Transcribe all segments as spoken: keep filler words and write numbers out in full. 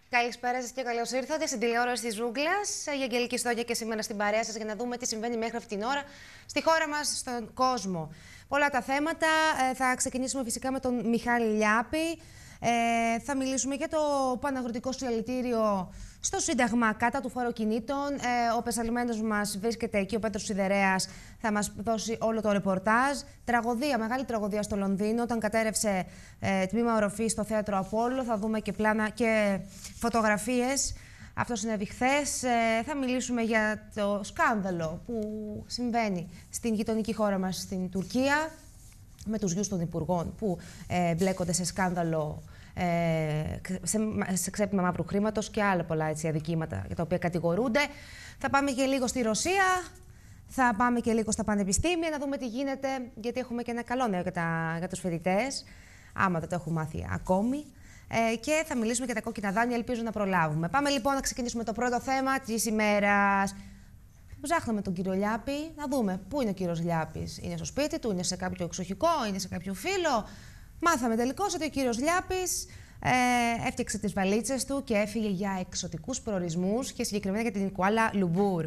Καλησπέρα σας και καλώς ήρθατε στην τηλεόραση της Ζούγκλας. Η Αγγελική Στόγια και σήμερα στην παρέα σας για να δούμε τι συμβαίνει μέχρι αυτήν την ώρα στη χώρα μας, στον κόσμο. Πολλά τα θέματα. Ε, θα ξεκινήσουμε φυσικά με τον Μιχάλη Λιάπη. Ε, θα μιλήσουμε για το παναγροτικό συλλαλητήριο στο Σύνταγμα κατά του φοροκινήτων. Ε, ο πεσαλμένος μας βρίσκεται εκεί, ο Πέτρος Σιδερέας, θα μας δώσει όλο το ρεπορτάζ. Τραγωδία, μεγάλη τραγωδία στο Λονδίνο, όταν κατέρευσε ε, τμήμα οροφής στο θέατρο Απόλλω. Θα δούμε και πλάνα και φωτογραφίες. Αυτό συνέβη χθες. Ε, θα μιλήσουμε για το σκάνδαλο που συμβαίνει στην γειτονική χώρα μας, στην Τουρκία, με τους γιους των υπουργών που ε, μπλέκονται σε σκάνδαλο, ε, σε, σε ξέπλυμα μαύρου χρήματος και άλλα πολλά έτσι, αδικήματα για τα οποία κατηγορούνται. Θα πάμε και λίγο στη Ρωσία, θα πάμε και λίγο στα πανεπιστήμια να δούμε τι γίνεται, γιατί έχουμε και ένα καλό νέο για, τα, για τους φοιτητές, άμα δεν το έχουν μάθει ακόμη. Ε, και θα μιλήσουμε για τα κόκκινα δάνεια, ελπίζω να προλάβουμε. Πάμε λοιπόν να ξεκινήσουμε το πρώτο θέμα της ημέρας. Ψάχναμε τον κύριο Λιάπη, να δούμε πού είναι ο κύριος Λιάπης. Είναι στο σπίτι του, είναι σε κάποιο εξοχικό, είναι σε κάποιο φίλο. Μάθαμε τελικώς ότι ο κύριος Λιάπης ε, έφτιαξε τις βαλίτσες του και έφυγε για εξωτικούς προορισμούς και συγκεκριμένα για την Κουάλα Λουμπούρ.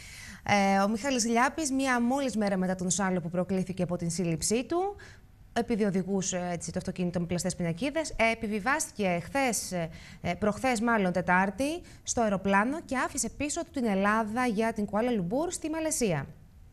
Ε, ο Μιχάλης Λιάπης, μία μόλις μέρα μετά τον σάλο που προκλήθηκε από την σύλληψή του, επειδή οδηγούσε έτσι, το αυτοκίνητο με πλαστές πινακίδες, επιβιβάστηκε χθες, προχθές μάλλον Τετάρτη, στο αεροπλάνο και άφησε πίσω του την Ελλάδα για την Κουάλα Λουμπούρ στη Μαλαισία.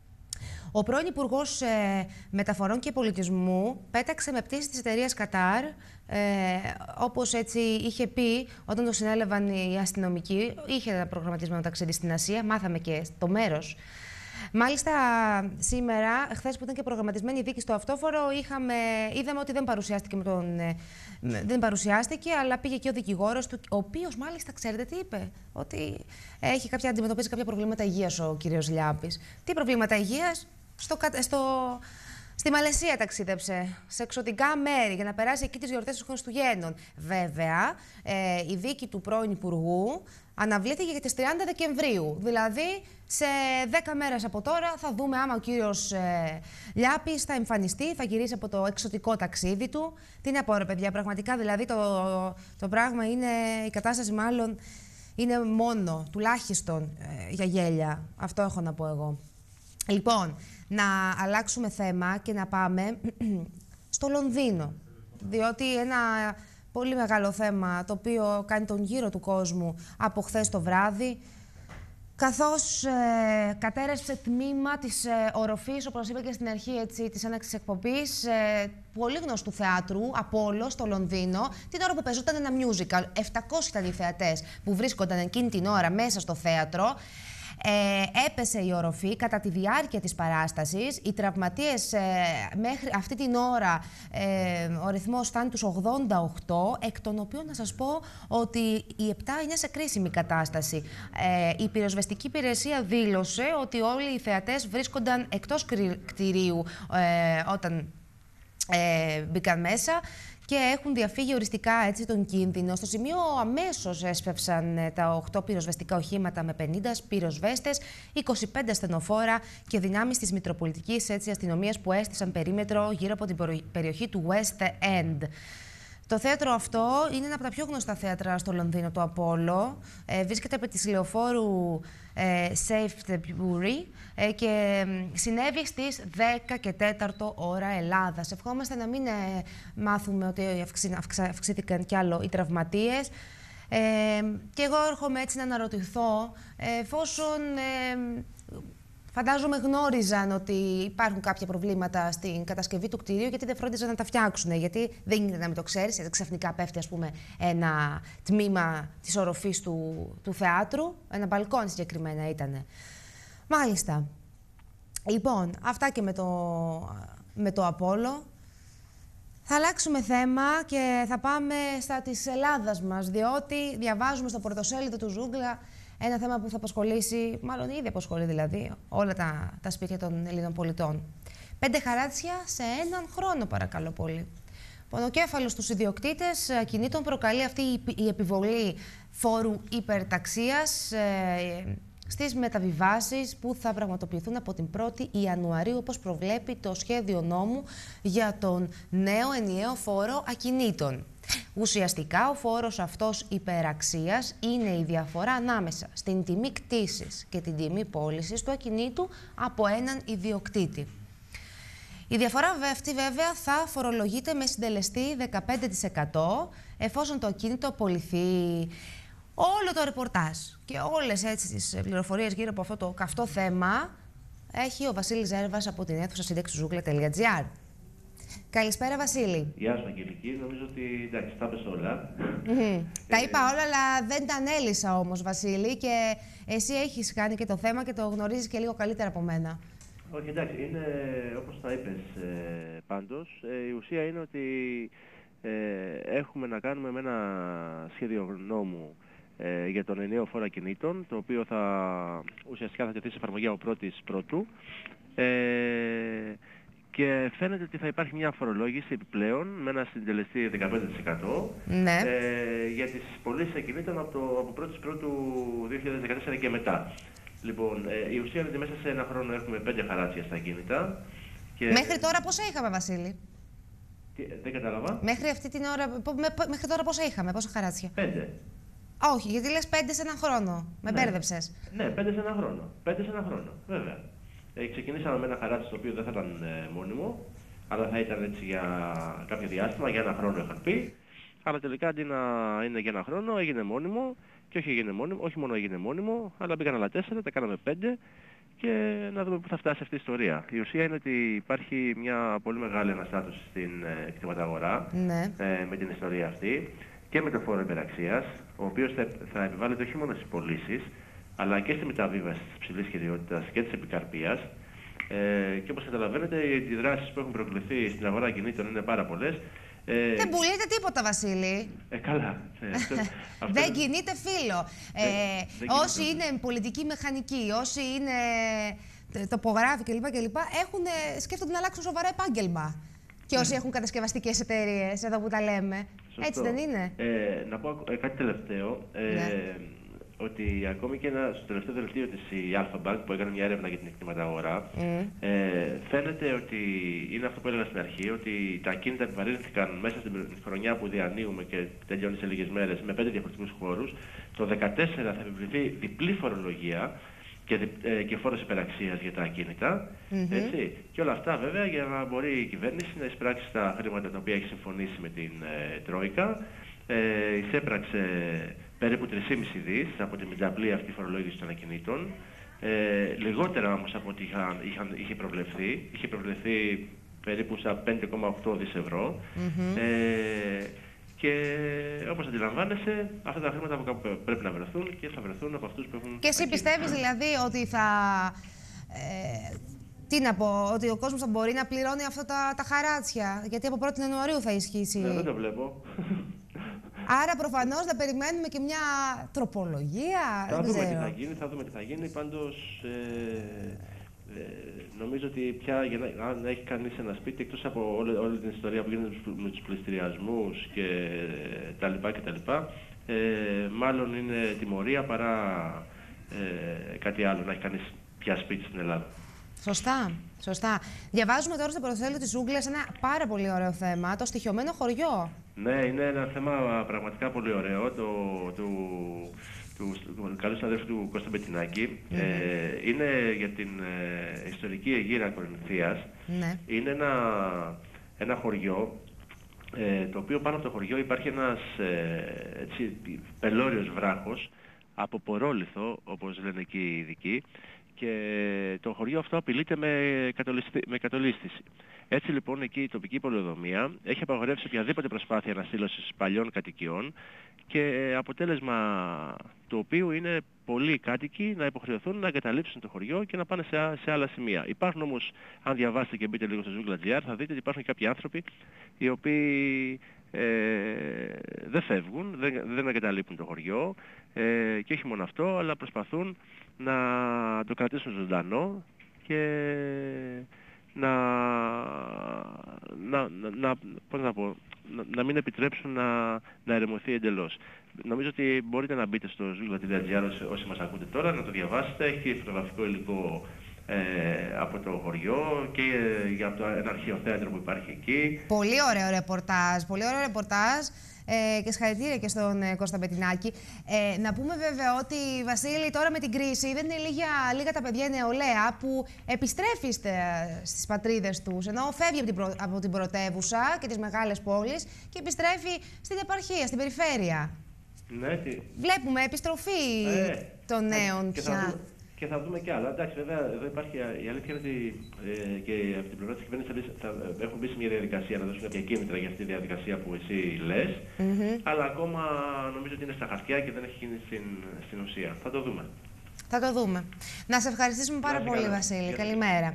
Ο πρώην Υπουργός ε, Μεταφορών και Πολιτισμού πέταξε με πτήση της εταιρείας Κατάρ, ε, όπως έτσι είχε πει όταν το συνέλαβαν οι αστυνομικοί. Είχε ένα προγραμματισμένο ταξίδι στην Ασία, μάθαμε και το μέρος. Μάλιστα, σήμερα, χθες που ήταν και προγραμματισμένη η δίκη στο αυτόφορο, είχαμε, είδαμε ότι δεν παρουσιάστηκε, με τον, δεν παρουσιάστηκε, αλλά πήγε και ο δικηγόρος του, ο οποίος μάλιστα, ξέρετε τι είπε, ότι έχει κάποια, αντιμετωπίζει κάποια προβλήματα υγείας ο κύριος Λιάπης. Τι προβλήματα υγείας? Στο, στο, στη Μαλαισία ταξίδεψε, σε εξωτικά μέρη, για να περάσει εκεί τις γιορτές των Χριστουγέννων. Βέβαια, ε, η δίκη του πρώην Υπουργού αναβλήθηκε για τις τριάντα Δεκεμβρίου. Δηλαδή, σε δέκα μέρες από τώρα θα δούμε άμα ο κύριος ε, Λιάπης θα εμφανιστεί, θα γυρίσει από το εξωτικό ταξίδι του. Τι να πω ρε παιδιά, πραγματικά δηλαδή το, το πράγμα είναι, η κατάσταση μάλλον είναι μόνο, τουλάχιστον ε, για γέλια. Αυτό έχω να πω εγώ. Λοιπόν, να αλλάξουμε θέμα και να πάμε στο Λονδίνο. Διότι ένα πολύ μεγάλο θέμα το οποίο κάνει τον γύρο του κόσμου από χθες το βράδυ, καθώς ε, κατέρευσε τμήμα της ε, οροφής, όπως είπα και στην αρχή έτσι, της έναρξης εκπομπής, ε, πολύ γνωστού θεάτρου, Απόλλω, στο Λονδίνο, την ώρα που παίζονταν ένα musical. επτακόσιοι ήταν οι θεατές που βρίσκονταν εκείνη την ώρα μέσα στο θέατρο. Ε, έπεσε η οροφή κατά τη διάρκεια της παράστασης. Οι τραυματίες ε, μέχρι αυτή την ώρα, ε, ο αριθμός φτάνει τους ογδόντα οκτώ, εκ των οποίων να σας πω ότι οι επτά είναι σε κρίσιμη κατάσταση. Ε, η πυροσβεστική υπηρεσία δήλωσε ότι όλοι οι θεατές βρίσκονταν εκτός κτηρίου ε, όταν ε, μπήκαν μέσα και έχουν διαφύγει οριστικά έτσι τον κίνδυνο. Στο σημείο αμέσως έσπευσαν ε, τα οκτώ πυροσβεστικά οχήματα με πενήντα πυροσβέστες, είκοσι πέντε ασθενοφόρα και δυνάμεις της Μητροπολιτικής έτσι, αστυνομίας που έστησαν περίμετρο γύρω από την περιοχή του West End. Το θέατρο αυτό είναι ένα από τα πιο γνωστά θέατρα στο Λονδίνο, το Απόλλω. Ε, βρίσκεται επί της λεωφόρου ε, Shaftesbury ε, και ε, συνέβη στις δέκα και τέσσερα ώρα Ελλάδας. Ευχόμαστε να μην ε, μάθουμε ότι αυξή, αυξά, αυξήθηκαν κι άλλο οι τραυματίες. Ε, και εγώ έρχομαι έτσι να αναρωτηθώ, ε, εφόσον ε, φαντάζομαι γνώριζαν ότι υπάρχουν κάποια προβλήματα στην κατασκευή του κτηρίου, γιατί δεν φρόντιζαν να τα φτιάξουν. Γιατί δεν είναι να μην το ξέρεις, ξαφνικά πέφτει ας πούμε, ένα τμήμα της οροφής του, του θεάτρου, ένα μπαλκόνι συγκεκριμένα ήτανε. Μάλιστα. Λοιπόν, αυτά και με το, με το Απόλλω. Θα αλλάξουμε θέμα και θα πάμε στα της Ελλάδας μας, διότι διαβάζουμε στο πρωτοσέλιδο του Ζούγκλα ένα θέμα που θα απασχολήσει, μάλλον ήδη απασχολεί δηλαδή, όλα τα, τα σπίτια των Ελλήνων πολιτών. Πέντε χαράτσια σε έναν χρόνο, παρακαλώ πολύ. Πονοκέφαλος στους ιδιοκτήτες ακινήτων προκαλεί αυτή η επιβολή φόρου υπερταξίας ε, στις μεταβιβάσεις που θα πραγματοποιηθούν από την πρώτη Ιανουαρίου, όπως προβλέπει το σχέδιο νόμου για τον νέο ενιαίο φόρο ακινήτων. Ουσιαστικά, ο φόρος αυτός υπεραξίας είναι η διαφορά ανάμεσα στην τιμή κτήσης και την τιμή πώλησης του ακινήτου από έναν ιδιοκτήτη. Η διαφορά αυτή βέβαια θα φορολογείται με συντελεστή δεκαπέντε τοις εκατό εφόσον το ακίνητο απολυθεί. Όλο το ρεπορτάζ και όλες έτσι τις πληροφορίες γύρω από αυτό το καυτό θέμα έχει ο Βασίλης Ζέρβας από την αίθουσα σύνταξης ζούγκλα τελεία τζι άρ. Καλησπέρα, Βασίλη. Γεια σου, Αγγελική. Νομίζω ότι εντάξει, τα είπες όλα. Mm-hmm. ε... Τα είπα όλα, αλλά δεν τα ανέλησα όμως, Βασίλη, και εσύ έχεις κάνει και το θέμα και το γνωρίζεις και λίγο καλύτερα από μένα. Όχι, εντάξει, είναι όπως τα είπες ε, πάντως. Ε, η ουσία είναι ότι ε, έχουμε να κάνουμε με ένα σχέδιο νόμου ε, για τον ενιαίο φόρο ακινήτων, το οποίο θα ουσιαστικά θα τεθεί σε εφαρμογή από πρώτης Πρώτου. Ε, Και φαίνεται ότι θα υπάρχει μια φορολόγηση επιπλέον με ένα συντελεστή δεκαπέντε τοις εκατό ναι. ε, για τις πωλήσεις ακινήτων από, το, από πρώτης Πρώτου δύο χιλιάδες δεκατέσσερα και μετά. Λοιπόν, ε, η ουσία είναι ότι μέσα σε ένα χρόνο έχουμε πέντε χαράτσια στα ακίνητα. Και... Μέχρι τώρα πόσα είχαμε, Βασίλη? Τι, δεν κατάλαβα. Μέχρι αυτή την ώρα, μέχρι τώρα πόσα είχαμε, πόσα χαράτσια? Πέντε. Όχι, γιατί λες πέντε σε ένα χρόνο. Με ναι. μπέρδεψες. Ναι, πέντε σε ένα χρόνο. Πέντε σε ένα χρόνο, βέβαια. Ε, ξεκινήσαμε με ένα χαράτσι το οποίο δεν θα ήταν ε, μόνιμο, αλλά θα ήταν έτσι για κάποιο διάστημα, για ένα χρόνο είχαν πει. Αλλά τελικά αντί να είναι για ένα χρόνο έγινε μόνιμο και όχι, έγινε μόνιμο, όχι μόνο έγινε μόνιμο, αλλά μπήκαν άλλα τέσσερα, τα κάναμε πέντε και να δούμε πού θα φτάσει αυτή η ιστορία. Η ουσία είναι ότι υπάρχει μια πολύ μεγάλη αναστάτωση στην ε, κτηματαγορά ναι. ε, με την ιστορία αυτή και με το φόρο υπεραξίας, ο οποίος θα, θα επιβάλλεται όχι μόνο στις πωλήσεις, αλλά και στη μεταβίβαση της υψηλής χειριότητας και της επικαρπίας. Ε, και όπως καταλαβαίνετε, οι αντιδράσεις που έχουν προκληθεί στην αγορά κινήτων είναι πάρα πολλές. Ε, Δεν πουλείται τίποτα, Βασίλη. Ε, καλά. Ε, αυτό, αυτό δεν είναι... κινείται φίλο. Δεν, ε, δεν όσοι κινείται. είναι πολιτικοί μηχανικοί, όσοι είναι τοπογράφοι κλπ. κλπ. Έχουν, σκέφτονται να αλλάξουν σοβαρά επάγγελμα. Και όσοι έχουν κατασκευαστικές εταιρείες, εδώ που τα λέμε. Σωστό. Έτσι δεν είναι? Ε, να πω ε, κάτι τελευταίο. Ε, ναι. Ότι ακόμη και ένα, στο τελευταίο δελτίο της η Alpha Bank που έκανε μια έρευνα για την εκτιματαγορά, mm. ε, φαίνεται ότι είναι αυτό που έλεγα στην αρχή, ότι τα ακίνητα επιβαρύνθηκαν μέσα στην χρονιά που διανύουμε και τελειώνει σε λίγες μέρες με πέντε διαφορετικούς χώρους. Το δύο χιλιάδες δεκατέσσερα θα επιβληθεί διπλή φορολογία και, ε, και φόρος υπεραξίας για τα ακίνητα. Mm-hmm. Έτσι. Και όλα αυτά βέβαια για να μπορεί η κυβέρνηση να εισπράξει τα χρήματα τα οποία έχει συμφωνήσει με την ε, Τρόικα. Ε, εισέπραξε περίπου τρία κόμμα πέντε δις από τη μηταπλή αυτή φορολόγηση των ακινήτων. Ε, λιγότερα όμως από ό,τι είχαν, είχαν, είχε προβλεφθεί. Είχε προβλεφθεί περίπου στα πέντε κόμμα οκτώ δις ευρώ. Mm-hmm. ε, και όπως αντιλαμβάνεσαι, αυτά τα χρήματα από κάπου πρέπει να βρεθούν και θα βρεθούν από αυτούς που έχουν... Και εσύ πιστεύεις δηλαδή ότι θα... Ε, τι να πω, ότι ο κόσμος θα μπορεί να πληρώνει αυτά τα, τα χαράτσια, γιατί από πρώτη Ιανουαρίου θα ισχύσει. Ναι, δεν το βλέπω. Άρα προφανώς να περιμένουμε και μια τροπολογία. Θα δεν δούμε ξέρω. τι θα γίνει, θα δούμε τι θα γίνει. Πάντως ε, ε, νομίζω ότι πια για να, να έχει κανείς ένα σπίτι, εκτός από όλη, όλη την ιστορία που γίνεται με τους πληστηριασμούς και τα λοιπά και τα λοιπά, ε, μάλλον είναι τιμωρία παρά ε, κάτι άλλο να έχει κανείς πια σπίτι στην Ελλάδα. Σωστά, σωστά. Διαβάζουμε τώρα στο πρωτοσέλιδο της Ζούγκλας ένα πάρα πολύ ωραίο θέμα, το στοιχειωμένο χωριό. Ναι, είναι ένα θέμα πραγματικά πολύ ωραίο, το, του, του, του καλού συναδέλφου του Κώστα Μπετινάκη. Mm-hmm. ε, είναι για την ε, ιστορική Αιγύρα Κορινθίας. Mm-hmm. Είναι ένα, ένα χωριό, ε, το οποίο πάνω από το χωριό υπάρχει ένας ε, έτσι, πελώριος βράχος από πορόλιθο, όπως λένε εκεί οι ειδικοί, και το χωριό αυτό απειλείται με, με κατολίσθηση. Έτσι λοιπόν εκεί η τοπική πολεοδομία έχει απαγορεύσει οποιαδήποτε προσπάθεια αναστήλωσης παλιών κατοικιών και αποτέλεσμα του οποίου είναι πολλοί κάτοικοι να υποχρεωθούν να εγκαταλείψουν το χωριό και να πάνε σε, σε άλλα σημεία. Υπάρχουν όμως, αν διαβάσετε και μπείτε λίγο στο ζούγκλα τελεία τζι άρ, θα δείτε ότι υπάρχουν κάποιοι άνθρωποι οι οποίοι ε, δεν φεύγουν, δεν, δεν εγκαταλείπουν το χωριό ε, και όχι μόνο αυτό, αλλά προσπαθούν να το κρατήσουν ζωντανό και να, να, να, πώς να πω, να, να μην επιτρέψουν να, να ερεμωθεί εντελώς. Νομίζω ότι μπορείτε να μπείτε στο ζούγκλα τελεία τζι άρ όσοι μας ακούτε τώρα, να το διαβάσετε. Έχει φωτογραφικό υλικό ε, από το χωριό και ε, για το, ένα αρχαιοθέατρο που υπάρχει εκεί. Πολύ ωραίο ρεπορτάζ, πολύ ωραίο ρεπορτάζ. Ε, και συγχαρητήρια και στον ε, Κώστα Μπετινάκη. Ε, να πούμε βέβαια ότι, Βασίλη, τώρα με την κρίση δεν είναι λίγα, λίγα τα παιδιά νεολαία που επιστρέφει στις πατρίδες τους, ενώ φεύγει από την, προ, από την πρωτεύουσα και τις μεγάλες πόλεις και επιστρέφει στην επαρχία, στην περιφέρεια. Ναι, τι... Βλέπουμε επιστροφή ε, των νέων και πια. Θα δούμε, και θα δούμε κι άλλα. Εντάξει, βέβαια, εδώ υπάρχει η αλήθεια είναι ότι ε, και από την πλευρά της κυβέρνησης θα, θα έχουν μπει σε μια διαδικασία να δώσουν κάποια κίνητρα για αυτή τη διαδικασία που εσύ λες. Mm-hmm. Αλλά ακόμα νομίζω ότι είναι στα χαρτιά και δεν έχει γίνει στην, στην ουσία. Θα το δούμε. Θα το δούμε. Να σε ευχαριστήσουμε πάρα πολύ, καλά, Βασίλη. Για Καλημέρα.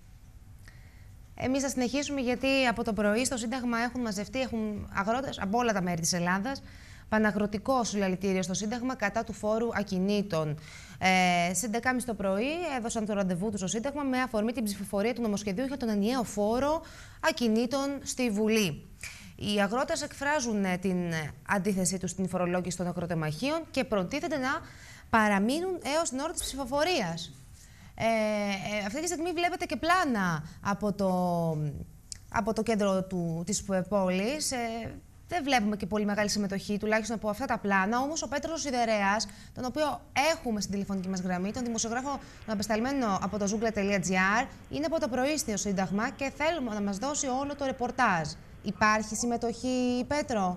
Εμείς θα συνεχίσουμε γιατί από το πρωί στο Σύνταγμα έχουν μαζευτεί, έχουν αγρότες από όλα τα μέρη της Ελλάδας. Παναγροτικό συλλαλητήριο στο Σύνταγμα κατά του φόρου ακινήτων. Ε, Στις έντεκα και μισή το πρωί έδωσαν το ραντεβού του στο Σύνταγμα με αφορμή την ψηφοφορία του νομοσχεδίου για τον ενιαίο φόρο ακινήτων στη Βουλή. Οι αγρότες εκφράζουν την αντίθεσή τους στην φορολόγηση των αγροτεμαχίων και προτίθεται να παραμείνουν έως την ώρα της ψηφοφορίας. Ε, ε, αυτή τη στιγμή βλέπετε και πλάνα από το, από το κέντρο του, της πόλης. Ε, Δεν βλέπουμε και πολύ μεγάλη συμμετοχή, τουλάχιστον από αυτά τα πλάνα. Όμως ο Πέτρος Σιδερέας, τον οποίο έχουμε στην τηλεφωνική μας γραμμή, τον δημοσιογράφο τον απεσταλμένο από το ζούγκλα τελεία τζι άρ, είναι από το πρωί στο Σύνταγμα και θέλουμε να μας δώσει όλο το ρεπορτάζ. Υπάρχει συμμετοχή, Πέτρο?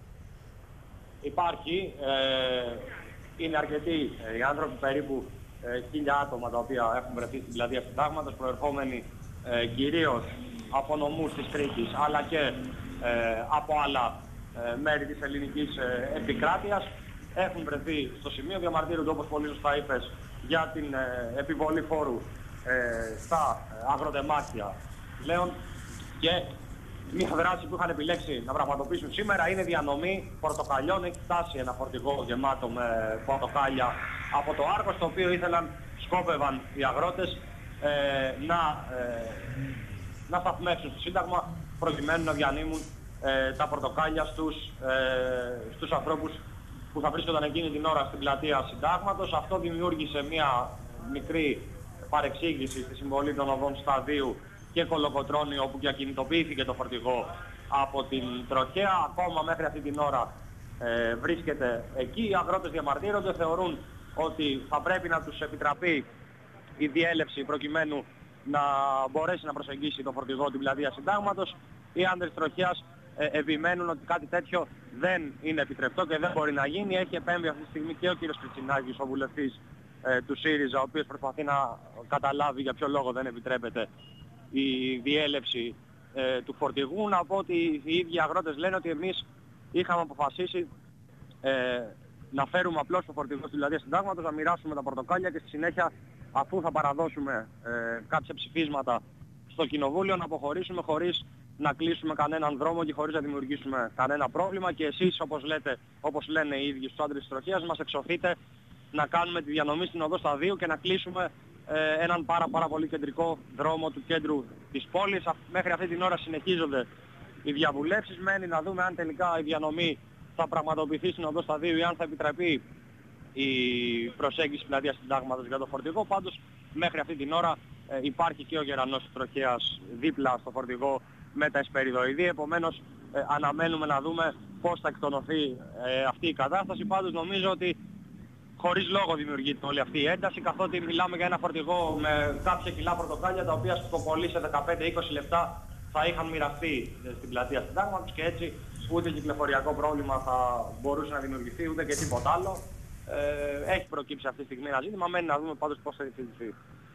Υπάρχει. Ε, είναι αρκετοί ε, οι άνθρωποι, περίπου ε, χίλια άτομα τα οποία έχουν βρεθεί στην πλατεία Συντάγματος, προερχόμενοι ε, κυρίως από νομούς της Κρήτης, αλλά και Ε, από άλλα ε, μέρη της ελληνικής ε, επικράτειας. Έχουν βρεθεί στο σημείο, διαμαρτύρονται, όπως πολύ σωστά είπες, για την ε, επιβολή φόρου ε, στα ε, αγροτεμάχια πλέον. Και μια δράση που είχαν επιλέξει να πραγματοποιήσουν σήμερα είναι διανομή πορτοκαλιών. Έχει φτάσει ένα φορτηγό γεμάτο με πορτοκάλια από το Άρκος, το οποίο ήθελαν, σκόπευαν οι αγρότες ε, να, ε, να σταθμεύσουν στο Σύνταγμα, προκειμένου να διανύμουν ε, τα πορτοκάλια στους, ε, στους ανθρώπους που θα βρίσκονταν εκείνη την ώρα στην πλατεία Συντάγματος. Αυτό δημιούργησε μια μικρή παρεξήγηση στη συμβολή των οδών Σταδίου και Κολοκοτρώνη, όπου και ακινητοποιήθηκε το φορτηγό από την τροχέα. Ακόμα μέχρι αυτή την ώρα ε, βρίσκεται εκεί. Οι αγρότες διαμαρτύρονται, θεωρούν ότι θα πρέπει να τους επιτραπεί η διέλευση προκειμένου να μπορέσει να προσεγγίσει το φορτηγό την πλατεία Συντάγματος. Οι άντρες τροχέας ε, επιμένουν ότι κάτι τέτοιο δεν είναι επιτρεπτό και δεν μπορεί να γίνει. Έχει επέμβει αυτή τη στιγμή και ο κύριος Κριτσινάκης, ο βουλευτής ε, του ΣΥΡΙΖΑ, ο οποίος προσπαθεί να καταλάβει για ποιο λόγο δεν επιτρέπεται η διέλευση ε, του φορτηγού. Να πω ότι οι ίδιοι αγρότες λένε ότι εμείς είχαμε αποφασίσει ε, να φέρουμε απλώς το φορτηγό στην πλατεία Συντάγματος, να μοιράσουμε τα πορτοκάλια και στη συνέχεια, αφού θα παραδώσουμε ε, κάποια ψηφίσματα στο Κοινοβούλιο, να αποχωρήσουμε χωρίς να κλείσουμε κανέναν δρόμο και χωρίς να δημιουργήσουμε κανένα πρόβλημα. Και εσείς, όπως, λέτε, όπως λένε οι ίδιοι στους άντρες της τροχέας, μας εξωθείτε να κάνουμε τη διανομή στην οδό Σταδίου και να κλείσουμε ε, έναν πάρα, πάρα πολύ κεντρικό δρόμο του κέντρου της πόλης. Μέχρι αυτή την ώρα συνεχίζονται οι διαβουλεύσεις. Μένει να δούμε αν τελικά η διανομή θα πραγματοποιηθεί στην οδό Σταδίου ή αν θα επιτραπεί η προσέγγιση πλατείας Συντάγματος για το φορτηγό. Πάντως μέχρι αυτή την ώρα ε, υπάρχει και ο γερανός της τροχέας δίπλα στο φορτηγό με τα εσπεριδοειδή. Επομένως ε, αναμένουμε να δούμε πώς θα εκτονωθεί ε, αυτή η κατάσταση. Πάντως νομίζω ότι χωρίς λόγο δημιουργείται όλη αυτή η ένταση, καθότι μιλάμε για ένα φορτηγό με κάποια κιλά πορτοκάλια, τα οποία στο πολύ σε δεκαπέντε με είκοσι λεπτά θα είχαν μοιραστεί στην πλατεία Συντάγματος και έτσι ούτε κυκλοφοριακό πρόβλημα θα μπορούσε να δημιουργηθεί, ούτε και τίποτα άλλο. Ε, έχει προκύψει αυτή τη στιγμή ένα ζήτημα, μένει να δούμε πάντως πώς θα διευθυνθεί.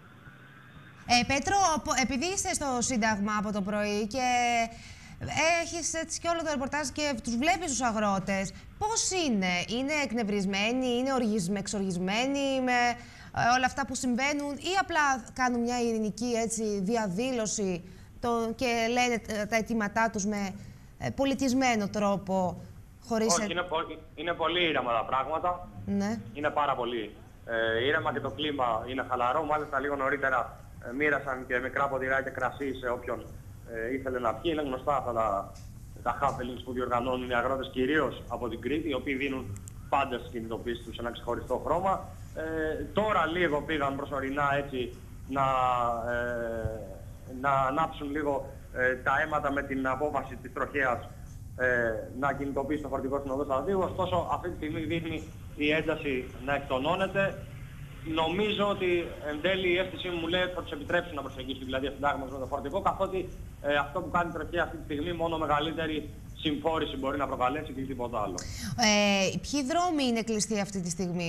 Ε, Πέτρο, επειδή είστε στο Σύνταγμα από το πρωί και έχεις έτσι και όλο το ρεπορτάζ και τους βλέπεις τους αγρότες, πώς είναι, είναι εκνευρισμένοι, είναι εξοργισμένοι με ε, όλα αυτά που συμβαίνουν ή απλά κάνουν μια ειρηνική έτσι, διαδήλωση το, και λένε τα αιτήματά τους με ε, πολιτισμένο τρόπο, χωρίς... Όχι, είναι, πο είναι πολύ ήρεμα τα πράγματα, ναι. Είναι πάρα πολύ ε, ήρεμα και το κλίμα είναι χαλαρό. Μάλιστα λίγο νωρίτερα ε, μοίρασαν και μικρά ποτηράκια κρασί σε όποιον ε, ήθελε να πιει. Είναι γνωστά αυτά τα τα happenings που διοργανώνουν οι αγρότες κυρίως από την Κρήτη, οι οποίοι δίνουν πάντα στις κινητοποίησεις τους ένα ξεχωριστό χρώμα. Ε, τώρα λίγο πήγαν προσωρινά έτσι να, ε, να ανάψουν λίγο ε, τα αίματα με την απόφαση της τροχέας ε, να κινητοποιήσει το φορτηγό στην οδό Σταδίου. Ωστόσο αυτή τη στιγμή δείχνει η ένταση να εκτονώνεται. Νομίζω ότι εν τέλει η αίσθησή μου λέει ότι θα τους επιτρέψουν να προσεγγίσουν την πλατεία Συντάγματος με το φορτηγό, καθότι ε, αυτό που κάνει η τροχέα αυτή τη στιγμή μόνο μεγαλύτερη συμφόρηση μπορεί να προκαλέσει και τίποτα άλλο. Ε, ποιοι δρόμοι είναι κλειστοί αυτή τη στιγμή?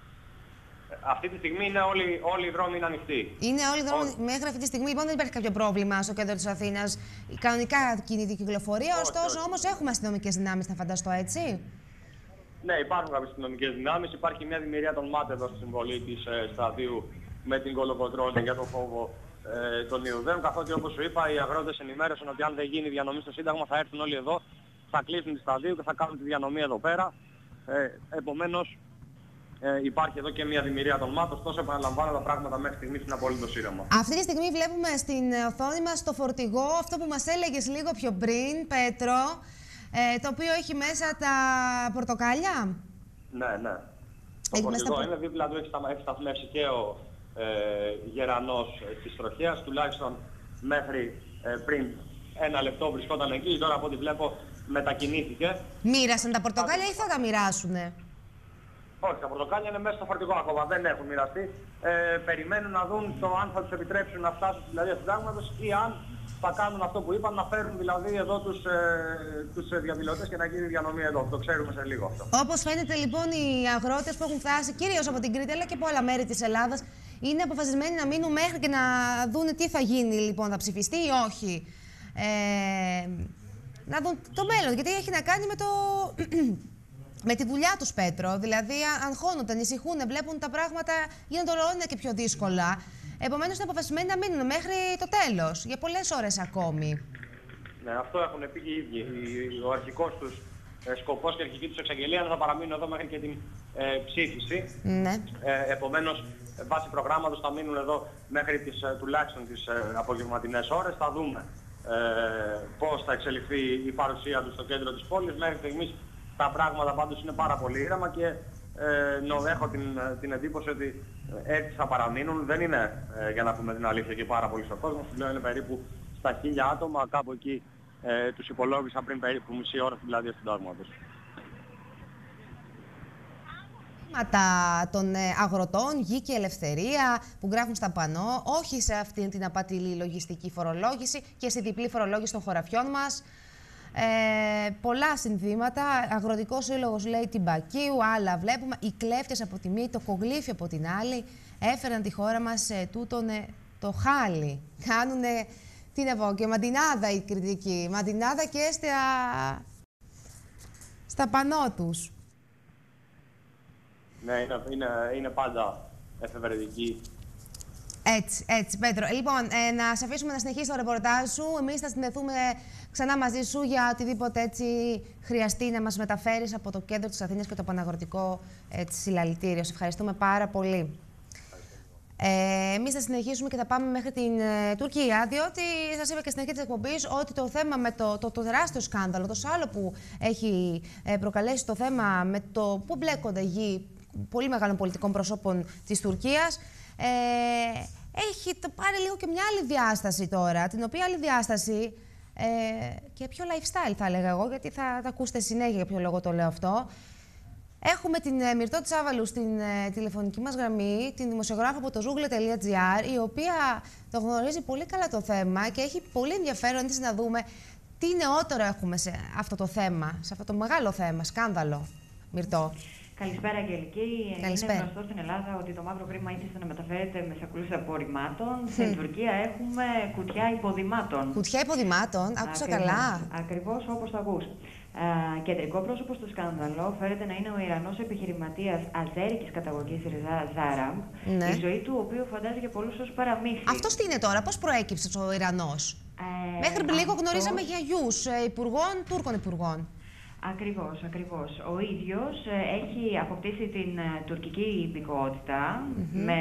Ε, αυτή τη στιγμή είναι όλοι, όλοι οι δρόμοι είναι ανοιχτοί. Είναι όλοι οι δρόμοι όλοι. Μέχρι αυτή τη στιγμή λοιπόν δεν υπάρχει κάποιο πρόβλημα στο κέντρο της Αθήνας. Κανονικά κινητή κυκλοφορία, όχι, ωστόσο όχι. Όμως έχουμε αστυνομικές δυνάμεις, θα φανταστώ, έτσι. Ναι, υπάρχουν κάποιες αστυνομικές δυνάμεις. Υπάρχει μια δημιουργία των ΜΑΤ εδώ στη συμβολή της ε, Σταδίου με την κολοκοντρόλη για τον φόβο ε, των Ιουδαίων. Καθότι όπως σου είπα, οι αγρότες ενημέρωσαν ότι αν δεν γίνει διανομή στο Σύνταγμα θα έρθουν όλοι εδώ, θα κλείσουν τη Σταδίου και θα κάνουν τη διανομή εδώ πέρα. Ε, επομένως, ε, υπάρχει εδώ και μια δημιουργία των ΜΑΤ. Ωστόσο, επαναλαμβάνω, τα πράγματα μέχρι στιγμής είναι απολύτως ήρεμα. Αυτή τη στιγμή βλέπουμε στην οθόνη μας το φορτηγό, αυτό που μας έλεγες λίγο πιο πριν, Πέτρο. Ε, το οποίο έχει μέσα τα πορτοκάλια. Ναι, ναι. Το φορτηγό τα... είναι δίπλα του, έχει, έχει σταθμεύσει και ο ε, γερανός ε, της τροχέας, τουλάχιστον μέχρι ε, πριν ένα λεπτό βρισκόταν εκεί, τώρα από ό,τι βλέπω μετακινήθηκε. Μοίρασαν τα πορτοκάλια ή θα τα μοιράσουνε? Όχι, τα πορτοκάλια είναι μέσα στο φορτηγό ακόμα, δεν έχουν μοιραστεί. Ε, περιμένουν να δουν το αν θα τους επιτρέψουν να φτάσουν στην πλατεία Συντάγματος ή αν θα κάνουν αυτό που είπαν, να φέρουν δηλαδή εδώ τους, ε, τους διαδηλωτές και να γίνει διανομή εδώ. Το ξέρουμε σε λίγο αυτό. Όπως φαίνεται λοιπόν, οι αγρότες που έχουν φτάσει κυρίως από την Κρήτη αλλά και από άλλα μέρη της Ελλάδας είναι αποφασισμένοι να μείνουν μέχρι και να δουν τι θα γίνει, λοιπόν, θα ψηφιστεί ή όχι. Ε, να δουν το μέλλον, γιατί έχει να κάνει με, το... με τη δουλειά τους, Πέτρο. Δηλαδή αγχώνονται, ανησυχούν, βλέπουν τα πράγματα γίνονται όλο ένα και πιο δύσκολα. Επομένως, είναι αποφασισμένοι να μείνουν μέχρι το τέλος, για πολλές ώρες ακόμη. Ναι, αυτό έχουν πει και οι ίδιοι. Ο αρχικός τους ε, σκοπός και η αρχική τους εξαγγελία είναι να παραμείνουν εδώ μέχρι και την ε, ψήφιση. Ναι. Ε, επομένως, βάσει προγράμματος θα μείνουν εδώ μέχρι τις, ε, τουλάχιστον τις ε, απογευματινές ώρες. Θα δούμε ε, πώς θα εξελιχθεί η παρουσία τους στο κέντρο της πόλης. Μέχρι στιγμής τα πράγματα πάντως είναι πάρα πολύ ήρεμα και Ε, έχω την, την εντύπωση ότι έτσι θα παραμείνουν. Δεν είναι, ε, για να πούμε την αλήθεια, και πάρα πολύ στο κόσμο. Πλέον είναι περίπου στα χίλια άτομα. Κάπου εκεί ε, τους υπολόγισα πριν περίπου μισή ώρα στην πλατεία Συντάγματος. Των αγροτών, Γη και Ελευθερία, που γράφουν στα πανό, όχι σε αυτήν την απατηλή λογιστική φορολόγηση και στη διπλή φορολόγηση των χωραφιών μας. Ε, πολλά συνθήματα. Αγροτικός Σύλλογος λέει την Μπακίου, άλλα βλέπουμε. Οι κλέφτες από τη μία, το κογλίφι από την άλλη, έφεραν τη χώρα μας σε τούτον το χάλι. Κάνουνε, τι να πω, και μαντινάδα η κριτική. Μαντινάδα και στα, στα πανό τους. Ναι, είναι, είναι, είναι πάντα εφευρετική. Έτσι, έτσι, Πέτρο. Λοιπόν, ε, να σε αφήσουμε να συνεχίσεις το ρεπορτάζ σου. Εμείς θα συνδεθούμε ξανά μαζί σου για οτιδήποτε έτσι χρειαστεί να μας μεταφέρεις από το κέντρο της Αθήνας και το Παναγροτικό έτσι, συλλαλητήριο. Σε ευχαριστούμε πάρα πολύ. Ε, εμείς θα συνεχίσουμε και θα πάμε μέχρι την ε, Τουρκία, διότι σας είπα και στην αρχή της εκπομπής ότι το θέμα με το, το, το τεράστιο σκάνδαλο, το άλλο που έχει ε, προκαλέσει το θέμα με το που μπλέκονται γη πολύ μεγάλων πολιτικών προσώπων της Τουρκίας, ε, έχει το πάρει λίγο και μια άλλη διάσταση τώρα, την οποία άλλη διάσταση ε, και πιο lifestyle θα έλεγα εγώ, γιατί θα τα ακούσετε συνέχεια για ποιο λόγο το λέω αυτό. Έχουμε την ε, Μυρτώ Τσάβαλου στην ε, τηλεφωνική μας γραμμή, την δημοσιογράφο από το ζούγκλε τελεία τζι άρ, η οποία το γνωρίζει πολύ καλά το θέμα και έχει πολύ ενδιαφέρον να δούμε τι νεότερο έχουμε σε αυτό το θέμα, σε αυτό το μεγάλο θέμα, σκάνδαλο. Μυρτώ. Καλησπέρα, Αγγελική. Καλησπέρα. Είναι γνωστό στην Ελλάδα ότι το μαύρο χρήμα ήθιστε να μεταφέρεται με σακούλες απορριμμάτων. Mm. Στην Τουρκία έχουμε κουτιά υποδημάτων. Κουτιά υποδημάτων, άκουσα καλά. Ακριβώς όπως το ακούς. Uh, κεντρικό πρόσωπο στο σκάνδαλο φέρεται να είναι ο Ιρανός επιχειρηματίας αζέρικης καταγωγής Ριζά Ζάραμπ, ναι. Η ζωή του, ο οποίος φαντάζει για πολλούς ως παραμύθι. Αυτός τι είναι τώρα, πώς προέκυψε ο Ιρανός? Ε, Μέχρι πριν λίγο γνωρίζαμε για γιους υπουργών, Τούρκων υπουργών. Ακριβώς, ακριβώς. Ο ίδιος έχει αποκτήσει την τουρκική υπηκότητα, mm-hmm. με...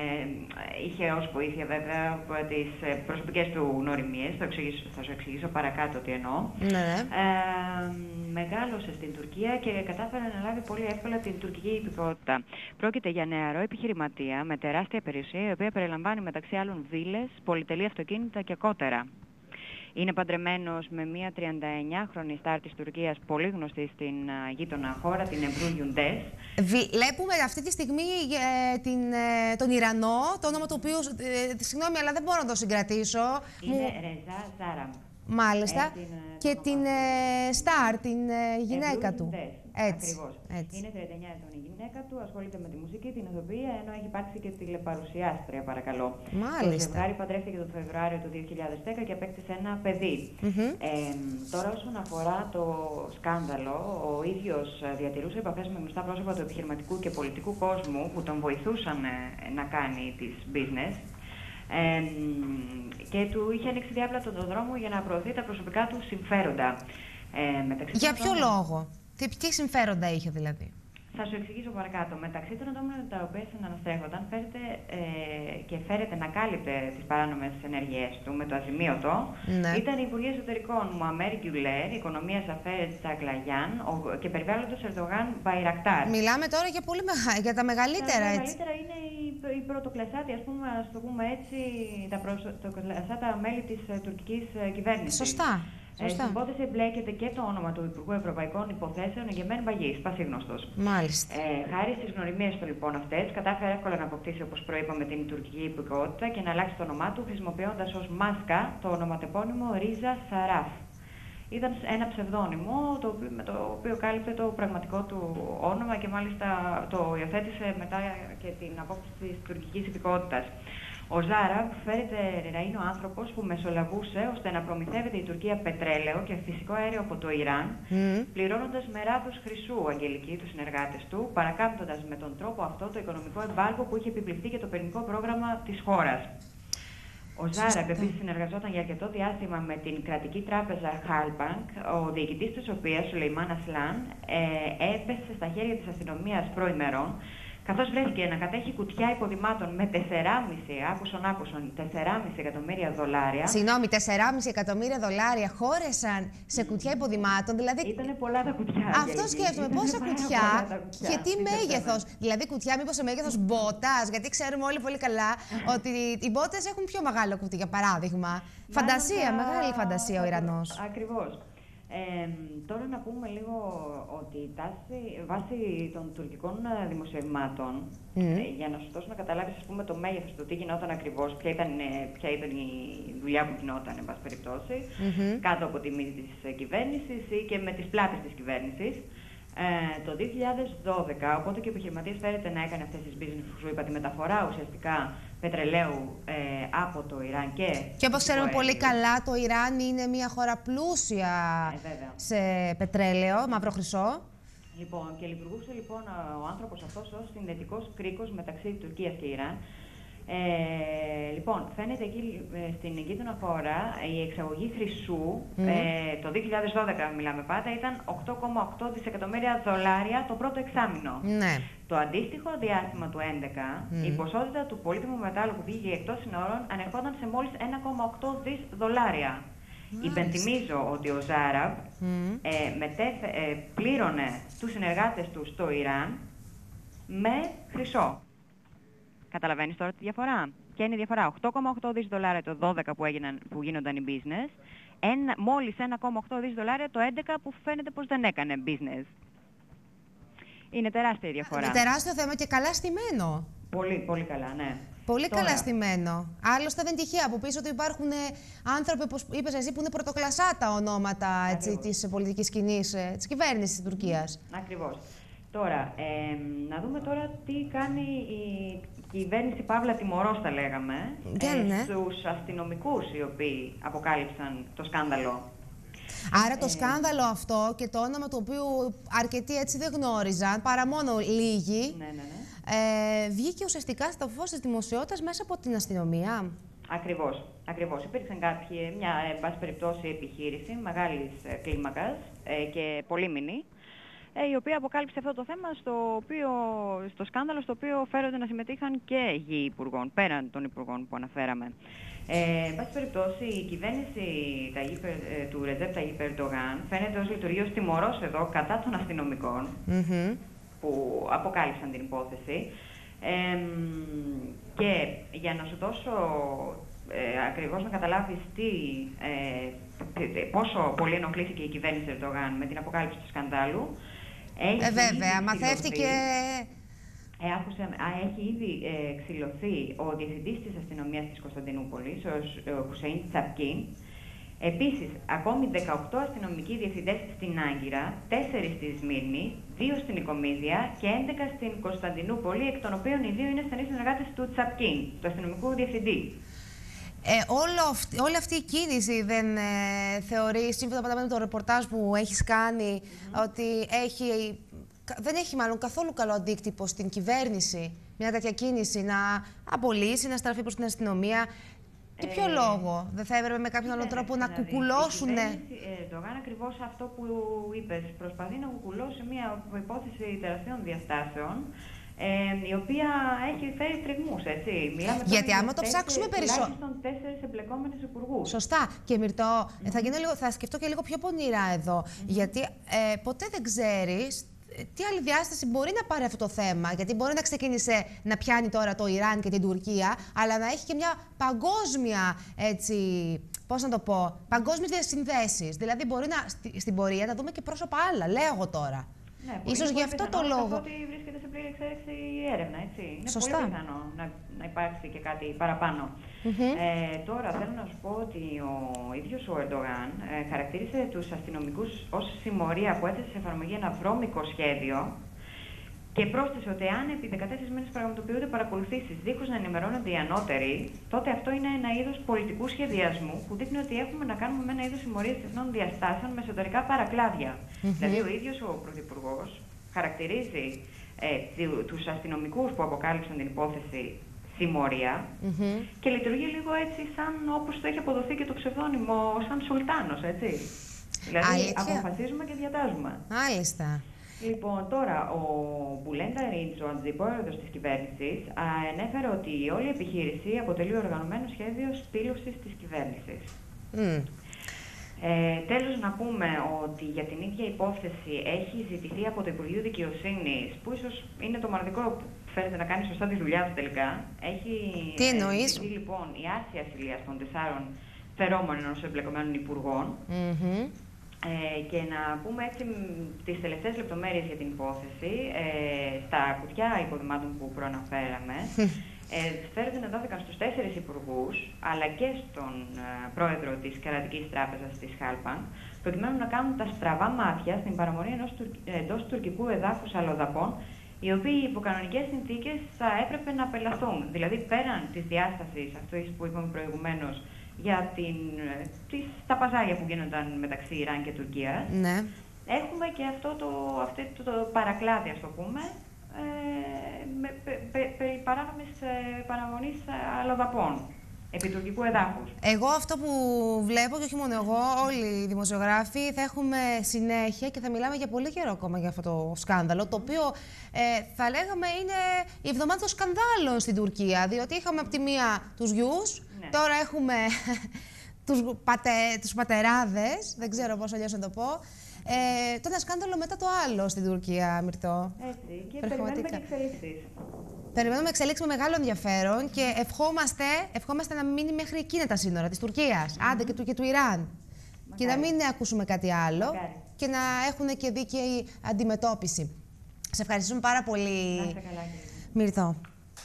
είχε ως βοήθεια βέβαια τις προσωπικές του γνωριμίες, θα, θα σου εξηγήσω παρακάτω τι εννοώ. Ναι. Ε, μεγάλωσε στην Τουρκία και κατάφερε να λάβει πολύ εύκολα την τουρκική υπηκότητα. Πρόκειται για νεαρό επιχειρηματία με τεράστια περιουσία, η οποία περιλαμβάνει μεταξύ άλλων βίλες, πολυτελή αυτοκίνητα και κότερα. Είναι παντρεμένος με μία τριανταεννιάχρονη στάρ της Τουρκίας, πολύ γνωστή στην uh, γείτονα χώρα, την Ebru Yildiz. Βλέπουμε αυτή τη στιγμή ε, την, ε, τον Ιρανό, το όνομα του οποίου, ε, συγγνώμη, αλλά δεν μπορώ να το συγκρατήσω. Είναι Μου... Ρεζά Ζάραμ. Μάλιστα. Ε, την, και την ε, Στάρ, την ε, γυναίκα Ebru του. Yildiz. Έτσι. Ακριβώς. Έτσι. Είναι τριάντα εννιά ετών η γυναίκα του, ασχολείται με τη μουσική, την ηθοποιία, ενώ έχει υπάρξει και τηλεπαρουσιάστρια, παρακαλώ. Μάλιστα. Το ζευγάρι παντρεύτηκε τον Φεβρουάριο του δύο χιλιάδες δέκα και απέκτησε ένα παιδί. Mm-hmm. ε, τώρα, όσον αφορά το σκάνδαλο, ο ίδιος διατηρούσε επαφές με γνωστά πρόσωπα του επιχειρηματικού και πολιτικού κόσμου που τον βοηθούσαν να κάνει τις business. Ε, και του είχε ανοίξει διάπλα τον δρόμο για να προωθεί τα προσωπικά του συμφέροντα. Ε, για ποιο των... λόγο, τι, τι συμφέροντα είχε δηλαδή? Θα σου εξηγήσω παρακάτω. Μεταξύ των ατόμων τα οποία συναναστρέφονταν φέρεται ε, και φέρεται να κάλυπτε τις παράνομες ενέργειές του με το αζημίωτο, ναι. Ήταν οι Υπουργοί Εσωτερικών Μουαμέρ Γκιουλέρ, Οικονομίας Αφέρετ Τσαγκλαγιάν και Περιβάλλοντος Ερντογάν Μπαϊρακτάρ. Μιλάμε τώρα για, πολύ μεγα... για τα μεγαλύτερα, τα έτσι. Τα μεγαλύτερα είναι οι, οι πρωτοκλασσάτοι, ας πούμε, ας το πούμε έτσι, τα πρωτοκλασσάτα μέλη της uh, τουρκικής uh, κυβέρνησης. Σωστά. Ε, στην υπόθεση εμπλέκεται και το όνομα του Υπουργού Ευρωπαϊκών Υποθέσεων Εγγεμέν Μπαγής, πασίγνωστος. Μάλιστα. Ε, χάρη στις γνωριμίες του λοιπόν αυτές, κατάφερε εύκολα να αποκτήσει, όπως προείπαμε, την τουρκική υπηκότητα και να αλλάξει το όνομά του, χρησιμοποιώντας ως μάσκα το ονοματεπώνυμο Ρίζα Σαράφ. Ήταν ένα ψευδόνυμο το οποίο, με το οποίο κάλυπτε το πραγματικό του όνομα και μάλιστα το υιοθέτησε μετά και την απόκτηση της τουρκικής υπηκότητας. Ο Ζάραμπ φέρεται να είναι ο άνθρωπος που μεσολαβούσε ώστε να προμηθεύεται η Τουρκία πετρέλαιο και φυσικό αέριο από το Ιράν, mm. πληρώνοντας με ράβδος χρυσού αγγελικοί τους συνεργάτες του, παρακάμπτοντας με τον τρόπο αυτό το οικονομικό εμπάργο που είχε επιβληθεί και το πυρηνικό πρόγραμμα της χώρας. Ο Ζάραμπ επίσης συνεργαζόταν για αρκετό διάστημα με την κρατική τράπεζα Halkbank, ο διοικητής της οποίας, ο Σουλεϊμάν Ασλάν, ε, έπεσε στα χέρια της αστυνομίας προημερών, καθώς βρέθηκε να κατέχει κουτιά υποδημάτων με τεσσεράμισι, άκουσον άκουσον, τεσσεράμισι εκατομμύρια δολάρια. Συγγνώμη, τεσσεράμισι εκατομμύρια δολάρια χώρεσαν σε κουτιά υποδημάτων. Δηλαδή... Ήτανε πολλά τα κουτιά. Αυτό σκέφτομαι, πόσα κουτιά, κουτιά και τι μέγεθος. Δηλαδή κουτιά μήπως σε μέγεθος μπότας, γιατί ξέρουμε όλοι πολύ καλά ότι οι μπότες έχουν πιο μεγάλο κουτί, για παράδειγμα. Φαντασία, τα... μεγάλη φαντασία ο Ιρανός. Ακριβώς. Ε, τώρα να πούμε λίγο ότι η τάση, βάσει των τουρκικών δημοσιευμάτων, mm. ε, για να σου δώσω να καταλάβεις, ας πούμε, το μέγεθος του τι γινόταν ακριβώς, ποια ήταν, ποια ήταν η δουλειά που γινόταν, εν πάση περιπτώσει, mm-hmm. κάτω από τη μύτη της κυβέρνησης ή και με τις πλάτες της κυβέρνησης. Ε, το δύο χιλιάδες δώδεκα, οπότε και ο επιχειρηματίας φέρεται να έκανε αυτές τις business που σου είπα, τη μεταφορά ουσιαστικά πετρελαίου ε, από το Ιράν και... Και όπως ξέρουμε πολύ καλά, το Ιράν είναι μια χώρα πλούσια ε, σε πετρέλαιο, μαύρο χρυσό. Λοιπόν, και λειτουργούσε λοιπόν ο άνθρωπος αυτός ως συνδετικός κρίκος μεταξύ Τουρκίας και Ιράν. Ε, λοιπόν, φαίνεται εκεί ε, στην γείτονα χώρα η εξαγωγή χρυσού, mm. ε, το δύο χιλιάδες δώδεκα μιλάμε πάντα, ήταν οκτώ κόμμα οκτώ δισεκατομμύρια δολάρια το πρώτο εξάμηνο. Ναι. Το αντίστοιχο διάστημα του δύο χιλιάδες έντεκα, mm. η ποσότητα του πολύτιμου μετάλλου που βγήκε εκτός συνόρων ανερχόταν σε μόλις ένα κόμμα οκτώ δισεκατομμύρια δολάρια. Nice. Υπενθυμίζω ότι ο Ζάραμπ mm. ε, μετέφε, ε, πλήρωνε τους συνεργάτες του στο Ιράν με χρυσό. Καταλαβαίνεις τώρα τη διαφορά. Ποια είναι η διαφορά? οκτώ κόμμα οκτώ δισεκατομμύρια δολάρια το δώδεκα που, έγιναν, που γίνονταν οι business, ένα, μόλις ένα κόμμα οκτώ δισεκατομμύρια δολάρια το έντεκα που φαίνεται πως δεν έκανε business. Είναι τεράστια η διαφορά. Είναι τεράστιο θέμα και καλά στημένο. Πολύ, πολύ καλά, ναι. Πολύ τώρα. καλά στημένο. Άλλωστε δεν τυχαία που πεις ότι υπάρχουν άνθρωποι, όπως είπες εσύ, που είναι πρωτοκλασσά τα ονόματα έτσι, της πολιτικής σκηνής, της κυβέρνησης της Τουρκίας. Ακριβώς. Τώρα, ε, να δούμε τώρα τι κάνει η κυβέρνηση Παύλα Τιμωρός, θα λέγαμε, ε, ναι. στους αστυνομικούς οι οποίοι αποκάλυψαν το σκάνδαλο. Άρα το ε... σκάνδαλο αυτό και το όνομα του οποίου αρκετοί έτσι δεν γνώριζαν, παρά μόνο λίγοι, ναι, ναι, ναι. Ε, βγήκε ουσιαστικά στο φως της δημοσιότητας μέσα από την αστυνομία. Ακριβώς. Ακριβώς. Υπήρξαν κάποιοι, μια, εν πάση περιπτώσει, επιχείρηση μεγάλης ε, κλίμακας ε, και πολύμηνη, ε, η οποία αποκάλυψε αυτό το θέμα στο, οποίο, στο σκάνδαλο στο οποίο φέρονται να συμμετείχαν και γη υπουργών, πέραν των υπουργών που αναφέραμε. Ε, εν πάση περιπτώσει, η κυβέρνηση ε, του Ρετζέπ Ταγίπ Ερντογάν φαίνεται ως λειτουργεί ως τιμωρός εδώ κατά των αστυνομικών mm-hmm. που αποκάλυψαν την υπόθεση. Ε, και για να σου δώσω ε, ακριβώς να καταλάβεις τι, ε, πόσο πολύ ενοχλήθηκε η κυβέρνηση Ερντογάν με την αποκάλυψη του σκανδάλου. Έχει ε, βέβαια, μαθεύτηκε... Ε, άκουσε, α, έχει ήδη ε, εξηλωθεί ο διευθυντής της αστυνομίας της Κωνσταντινούπολης, ο, ο Χουσέιν Τσαπκίν. Επίσης, ακόμη δεκαοκτώ αστυνομικοί διευθυντές στην Άγκυρα, τέσσερα στη Σμύρνη, δύο στην Ικομίδια και έντεκα στην Κωνσταντινούπολη, εκ των οποίων οι δύο είναι στενοί συνεργάτες του Τσαπκίν, του αστυνομικού διευθυντή. Ε, όλο, όλη αυτή η κίνηση δεν ε, θεωρεί, σύμφωνα με το ρεπορτάζ που έχεις κάνει, mm-hmm. ότι έχει... δεν έχει μάλλον καθόλου καλό αντίκτυπο στην κυβέρνηση μια τέτοια κίνηση να απολύσει, να στραφεί προς την αστυνομία. Και ποιο ε, λόγο δεν θα έπρεπε με κάποιον άλλο τρόπο να κουκουλώσουν. Η κυβέρνηση Ερντογάν ακριβώς αυτό που είπες, προσπαθεί να κουκουλώσει μια υπόθεση τεραστίων διαστάσεων, ε, η οποία έχει φέρει τριγμούς, έτσι. Μιλάμε γιατί άμα το ψάξουμε περισσότερο. Τουλάχιστον τέσσερις εμπλεκόμενες υπουργούς. Σωστά. Και Μυρτώ, mm-hmm. θα, λίγο, θα σκεφτώ και λίγο πιο πονηρά εδώ. Mm-hmm. Γιατί ε, ποτέ δεν ξέρεις τι άλλη διάσταση μπορεί να πάρει αυτό το θέμα. Γιατί μπορεί να ξεκίνησε να πιάνει τώρα το Ιράν και την Τουρκία, αλλά να έχει και μια παγκόσμια, έτσι, πώς να το πω, παγκόσμιες διασυνδέσεις. Δηλαδή μπορεί να, στη, στην πορεία να δούμε και πρόσωπα άλλα, λέω εγώ τώρα. Ναι, ίσως γι' αυτό το λόγο. Ότι βρίσκεται σε πλήρη εξέλιξη η έρευνα, έτσι. Είναι Σωστά. πολύ πιθανό να, να υπάρξει και κάτι παραπάνω. Mm-hmm. ε, τώρα θέλω να σου πω ότι ο ίδιος ο Ερντογάν ε, χαρακτήρισε τους αστυνομικούς ως συμμορία που έθεσε σε εφαρμογή ένα βρώμικο σχέδιο και πρόσθεσε ότι αν επί δεκατέσσερις μήνες πραγματοποιούνται παρακολουθήσεις δίχως να ενημερώνονται οι ανώτεροι, τότε αυτό είναι ένα είδος πολιτικού σχεδιασμού που δείχνει ότι έχουμε να κάνουμε με ένα είδος συμμορίας διεθνών διαστάσεων με εσωτερικά παρακλάδια. Mm-hmm. Δηλαδή, ο ίδιος ο Πρωθυπουργός χαρακτηρίζει ε, τους αστυνομικούς που αποκάλυψαν την υπόθεση συμμορία mm-hmm. και λειτουργεί λίγο έτσι, σαν όπως το έχει αποδοθεί και το ψευδόνυμο, σαν Σουλτάνος, έτσι. Δηλαδή, αλήθεια. Αποφασίζουμε και διατάζουμε. Μάλιστα. Λοιπόν, τώρα, ο Μπουλέντα Ρίντς, ο αντιπρόεδρος της κυβέρνησης, ανέφερε ότι η όλη επιχείρηση αποτελεί οργανωμένο σχέδιο σπήλωσης της κυβέρνησης. Mm. Ε, τέλος, να πούμε ότι για την ίδια υπόθεση έχει ζητηθεί από το Υπουργείο Δικαιοσύνης, που ίσως είναι το μοναδικό που φαίνεται να κάνει σωστά τη δουλειά του τελικά. Έχει Τι εννοείς? ζητηθεί λοιπόν η άρση ασυλίας των τεσσάρων φερόμενων ως εμπλεκομένων υπουργών. Mm-hmm. Ε, και να πούμε έτσι τις τελευταίες λεπτομέρειες για την υπόθεση. Ε, στα κουτιά υποδημάτων που προαναφέραμε, ε, φέρονται να δόθηκαν στους τέσσερις υπουργούς, αλλά και στον ε, πρόεδρο της Κρατικής Τράπεζας της Χάλπανγκ, προκειμένου να κάνουν τα στραβά μάτια στην παραμονή ενός τουρ, εντός τουρκικού εδάφους αλλοδαπών, οι οποίοι υπό κανονικές συνθήκες θα έπρεπε να απελαθούν. Δηλαδή, πέραν της διάστασης αυτής που είπαμε προηγουμένως, για την, τις, τα παζάρια που γίνονταν μεταξύ Ιράν και Τουρκίας. Ναι. Έχουμε και αυτό το, αυτό το, το παρακλάδι, ας το πούμε, ε, με, πε, πε, περί παράνομης ε, παραμονής αλλοδαπών επί τουρκικού εδάφους. Εγώ αυτό που βλέπω, και όχι μόνο εγώ, όλοι οι δημοσιογράφοι, θα έχουμε συνέχεια και θα μιλάμε για πολύ καιρό ακόμα για αυτό το σκάνδαλο, το οποίο ε, θα λέγαμε είναι η εβδομάδα των σκανδάλων στην Τουρκία, διότι είχαμε από τη μία τους γιους, ναι. Τώρα έχουμε τους, πατε, τους πατεράδες, δεν ξέρω πώς αλλιώς να το πω. Ε, το ένα σκάνδαλο μετά το άλλο στην Τουρκία, Μυρτώ. Έτσι, και περιμένουμε και εξελίξεις. Περιμένουμε εξελίξεις με μεγάλο ενδιαφέρον και ευχόμαστε, ευχόμαστε να μείνει μέχρι εκείνα τα σύνορα της Τουρκίας, mm-hmm. άντε και του, και του Ιράν. Μακάρι. Και να μην ακούσουμε κάτι άλλο. Μακάρι. Και να έχουν και δίκαιη αντιμετώπιση. Σε ευχαριστούμε πάρα πολύ, Μυρτώ.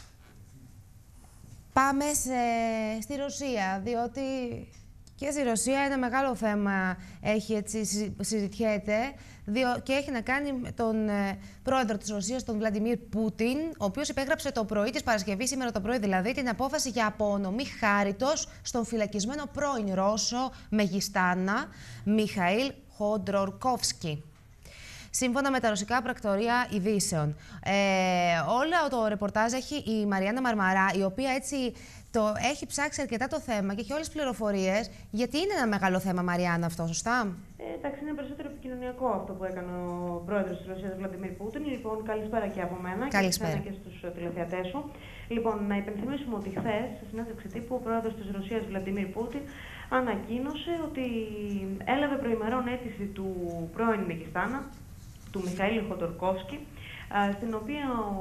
Πάμε σε, στη Ρωσία, διότι και στη Ρωσία ένα μεγάλο θέμα έχει, έτσι, συζητιέται διό, και έχει να κάνει με τον ε, πρόεδρο της Ρωσίας, τον Βλαντιμίρ Πούτιν, ο οποίος υπέγραψε το πρωί της Παρασκευής, σήμερα το πρωί δηλαδή, την απόφαση για απονομή χάριτος στον φυλακισμένο πρώην Ρώσο μεγιστάνα Μιχαήλ Χοντρορκόφσκι. σύμφωνα με τα ρωσικά πρακτορία ειδήσεων. Ε, όλο το ρεπορτάζ έχει η Μαριάννα Μαρμαρά, η οποία έτσι το έχει ψάξει αρκετά το θέμα και έχει όλες τις πληροφορίες. Γιατί είναι ένα μεγάλο θέμα, Μαριάννα, αυτό, σωστά? Ε, εντάξει, είναι περισσότερο επικοινωνιακό αυτό που έκανε ο πρόεδρος της Ρωσίας, Βλαντιμίρ Πούτιν. Λοιπόν, καλησπέρα και από μένα. Καλησπέρα. Και, και στους τηλεθεατές σου. Λοιπόν, να υπενθυμίσουμε ότι χθες, σε συνέντευξη τύπου, ο πρόεδρος της Ρωσίας, Βλαντιμίρ Πούτιν, ανακοίνωσε ότι έλαβε προημερών αίτηση του πρώην Μεγιστάνα, του Μιχαήλ Χοντορκόφσκι, στην οποία ο,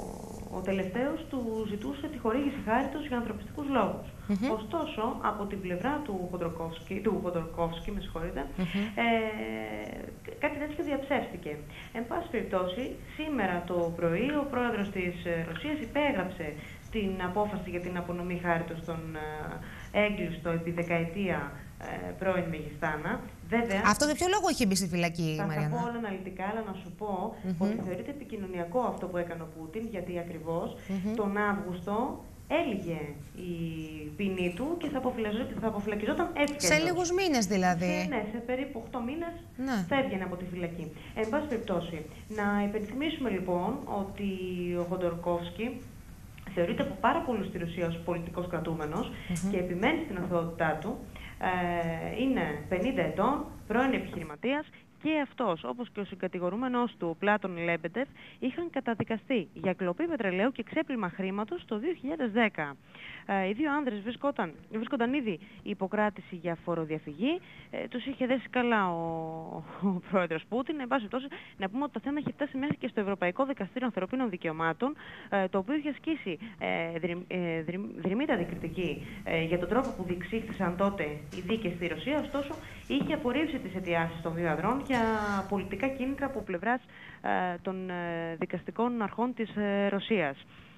ο τελευταίος του ζητούσε τη χορήγηση χάριτος για ανθρωπιστικούς λόγους. Mm-hmm. Ωστόσο, από την πλευρά του Χοντορκόφσκι, του Χοντορκόφσκι, με συγχωρείτε, mm-hmm. ε, κάτι τέτοιο διαψεύστηκε. Εν πάση περιπτώσει, σήμερα το πρωί ο πρόεδρος της Ρωσίας υπέγραψε την απόφαση για την απονομή χάριτος στον έγκλειστο επί δεκαετία ε, πρώην Μεγιστάνα. Βέβαια, αυτό για ποιο λόγο είχε μπει στη φυλακή, θα Μαριάννα? Θα πω όλα αναλυτικά, αλλά να σου πω mm-hmm. ότι θεωρείται επικοινωνιακό αυτό που έκανε ο Πούτιν, γιατί ακριβώς mm-hmm. τον Αύγουστο έλυγε η ποινή του και θα, θα αποφυλακιζόταν έτσι. Σε λίγους μήνες δηλαδή. Σε, ναι, σε περίπου οκτώ μήνες ναι. θα έβγαινε από τη φυλακή. Εν πάση περιπτώσει, να υπενθυμίσουμε λοιπόν ότι ο Χοντορκόφσκι θεωρείται από πάρα πολλούς στη Ρωσία ως πολιτικός κρατούμενος mm-hmm. και επιμένει στην αθωότητά του. Ε, είναι πενήντα ετών, πρώην επιχειρηματίας, και αυτός, όπως και ο συγκατηγορούμενος του, Πλάτων Λέμπεντεφ, είχαν καταδικαστεί για κλοπή πετρελαίου και ξέπλυμα χρήματος το δύο χιλιάδες δέκα. Ε, οι δύο άνδρες βρίσκονταν, βρίσκονταν ήδη υποκράτηση για φοροδιαφυγή. Ε, τους είχε δέσει καλά ο, ο πρόεδρος Πούτιν. Εν πάση περιπτώσει, να πούμε ότι το θέμα είχε φτάσει μέχρι και στο Ευρωπαϊκό Δικαστήριο Ανθρωπίνων Δικαιωμάτων, ε, το οποίο είχε ασκήσει ε, δρυ, ε, δρυ, δρυμύτατη κριτική ε, για τον τρόπο που διεξήχθησαν τότε οι δίκες στη Ρωσία. Ωστόσο, είχε απορρίψει τις αιτιάσεις των δύο ανδρών για πολιτικά κίνητρα από πλευράς ε, των ε, δικαστικών αρχών της ε, Ρωσίας.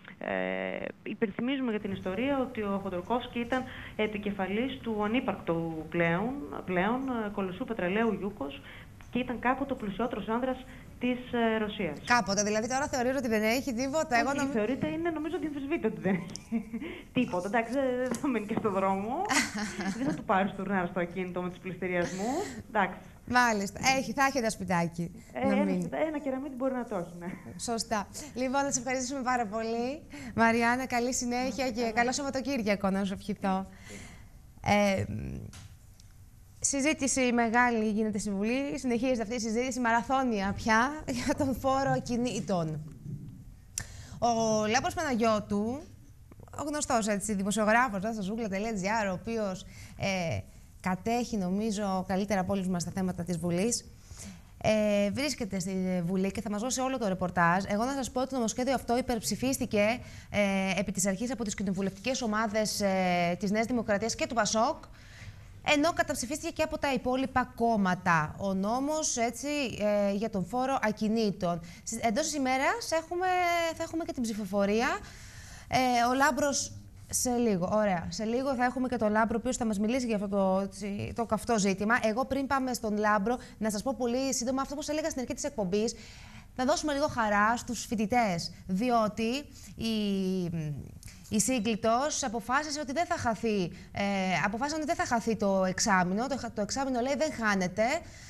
Ε, υπενθυμίζουμε για την ιστορία ότι ο Χοντορκόφσκι ήταν επικεφαλής του ανύπαρκτου πλέον, πλέον ε, κολοσσού πετρελαίου Ιούκος και ήταν κάποτε ο πλουσιότερος άνδρας της ε, Ρωσίας. Κάποτε, δηλαδή τώρα θεωρεί ότι δεν έχει τίποτα. Όχι, εγώ θεωρείται, είναι, νομίζω ότι αμφισβήτητο ότι δεν έχει τίποτα. Εντάξει, δεν θα μείνει και στον δρόμο. Δεν θα του πάρει τουρνάρ στο ακίνητο με τους πληστηριασμούς. Εντάξει. Μάλιστα. Έχει, θα έχει ένα σπιτάκι. Ε, να ένα, ένα κεραμίδι μπορεί να το έχει, ναι. Σωστά. Λοιπόν, να σε ευχαριστήσουμε πάρα πολύ. Μαριάννα, καλή συνέχεια και καλά. Καλό Σαββατοκύριακο να σου ευχηθώ. Ε, συζήτηση μεγάλη γίνεται στη Βουλή. Συνεχίζεται αυτή η συζήτηση μαραθώνια πια για τον φόρο ακινήτων. Ο Λάμπρος Παναγιώτου, ο γνωστός έτσι, δημοσιογράφος στο ζούγκλα τελεία τζι άρ, ο οποίος ε, κατέχει, νομίζω, καλύτερα από όλους μας τα θέματα της Βουλής. Ε, βρίσκεται στη Βουλή και θα μας δώσει όλο το ρεπορτάζ. Εγώ να σας πω ότι το νομοσχέδιο αυτό υπερψηφίστηκε ε, επί της αρχής από τις κοινοβουλευτικές ομάδες ε, της Νέας Δημοκρατίας και του Πασόκ, ενώ καταψηφίστηκε και από τα υπόλοιπα κόμματα. Ο νόμος έτσι, ε, για τον φόρο ακινήτων. Εντός της ημέρας έχουμε, θα έχουμε και την ψηφοφορία. Ε, ο Λάμπρος σε λίγο, ωραία. Σε λίγο θα έχουμε και τον Λάμπρο, ο οποίος θα μας μιλήσει για αυτό το, το καυτό ζήτημα. Εγώ πριν πάμε στον Λάμπρο, να σας πω πολύ σύντομα αυτό που σας έλεγα στην αρχή της εκπομπής. Θα δώσουμε λίγο χαρά στους φοιτητές, διότι η, η Σύγκλιτος αποφάσισε ότι δεν θα χαθεί, ε, αποφάσισαν ότι δεν θα χαθεί το εξάμηνο. Το, το εξάμηνο, λέει, δεν χάνεται.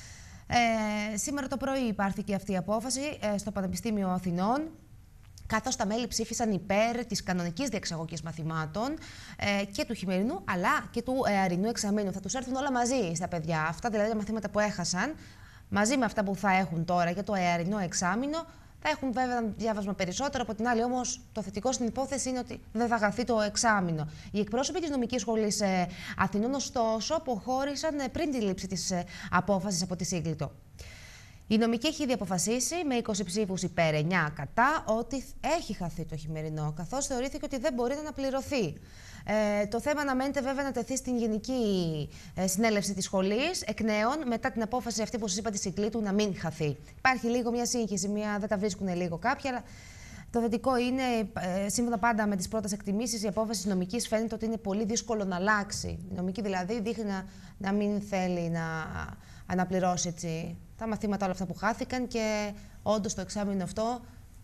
Ε, σήμερα το πρωί υπάρχει αυτή η απόφαση ε, στο Πανεπιστήμιο Αθηνών, καθώς τα μέλη ψήφισαν υπέρ της κανονικής διεξαγωγής μαθημάτων ε, και του χειμερινού αλλά και του εαρινού εξαμήνου. Θα τους έρθουν όλα μαζί στα παιδιά. Αυτά δηλαδή τα μαθήματα που έχασαν, μαζί με αυτά που θα έχουν τώρα για το εαρινό εξάμηνο, θα έχουν βέβαια ένα διάβασμα περισσότερο. Από την άλλη, όμως, το θετικό στην υπόθεση είναι ότι δεν θα χαθεί το εξάμηνο. Οι εκπρόσωποι της Νομικής Σχολής ε, Αθηνών, ωστόσο, αποχώρησαν ε, πριν τη λήψη της ε, απόφασης από τη Σύγκλιτο. Η νομική έχει ήδη αποφασίσει με είκοσι ψήφους υπέρ, εννιά κατά, ότι έχει χαθεί το χειμερινό, καθώς θεωρήθηκε ότι δεν μπορεί να αναπληρωθεί. Ε, το θέμα αναμένεται βέβαια να τεθεί στην Γενική ε, Συνέλευση της Σχολής εκ νέων, μετά την απόφαση αυτή που σας είπα τη Συγκλήτου να μην χαθεί. Υπάρχει λίγο μια σύγχυση, μια, δεν τα βρίσκουν λίγο κάποιοι, αλλά το θετικό είναι, ε, σύμφωνα πάντα με τις πρώτες εκτιμήσεις, η απόφαση της νομικής φαίνεται ότι είναι πολύ δύσκολο να αλλάξει. Η νομική δηλαδή δείχνει να, να μην θέλει να αναπληρώσει έτσι τα μαθήματα όλα αυτά που χάθηκαν και όντως το εξάμηνο αυτό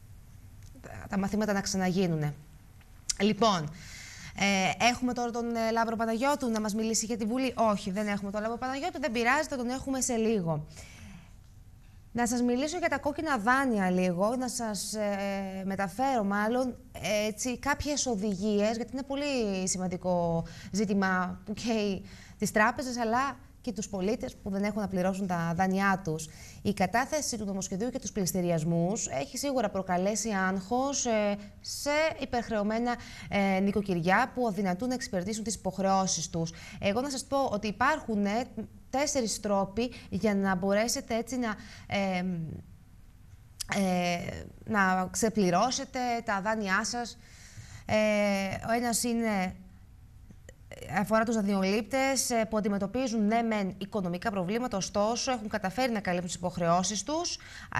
τα μαθήματα να ξαναγίνουν. Λοιπόν, ε, έχουμε τώρα τον ε, Λάμπρο Παναγιώτου να μας μιλήσει για τη Βουλή. Όχι, δεν έχουμε τον Λάμπρο Παναγιώτου, δεν πειράζει, θα τον έχουμε σε λίγο. Να σας μιλήσω για τα κόκκινα δάνεια λίγο, να σας ε, μεταφέρω μάλλον έτσι, κάποιες οδηγίες, γιατί είναι πολύ σημαντικό ζήτημα που καίει τις τράπεζες, αλλά και τους πολίτες που δεν έχουν να πληρώσουν τα δάνειά τους. Η κατάθεση του νομοσχεδίου για τους πληστηριασμούς έχει σίγουρα προκαλέσει άγχος ε, σε υπερχρεωμένα ε, νοικοκυριά που αδυνατούν να εξυπηρετήσουν τις υποχρεώσεις τους. Εγώ να σας πω ότι υπάρχουν ε, τέσσερις τρόποι για να μπορέσετε έτσι να, ε, ε, να ξεπληρώσετε τα δάνειά σας. Ε, ο ένας είναι... αφορά τους δανειολήπτες που αντιμετωπίζουν ναι μεν οικονομικά προβλήματα, ωστόσο έχουν καταφέρει να καλύψουν τις υποχρεώσεις τους,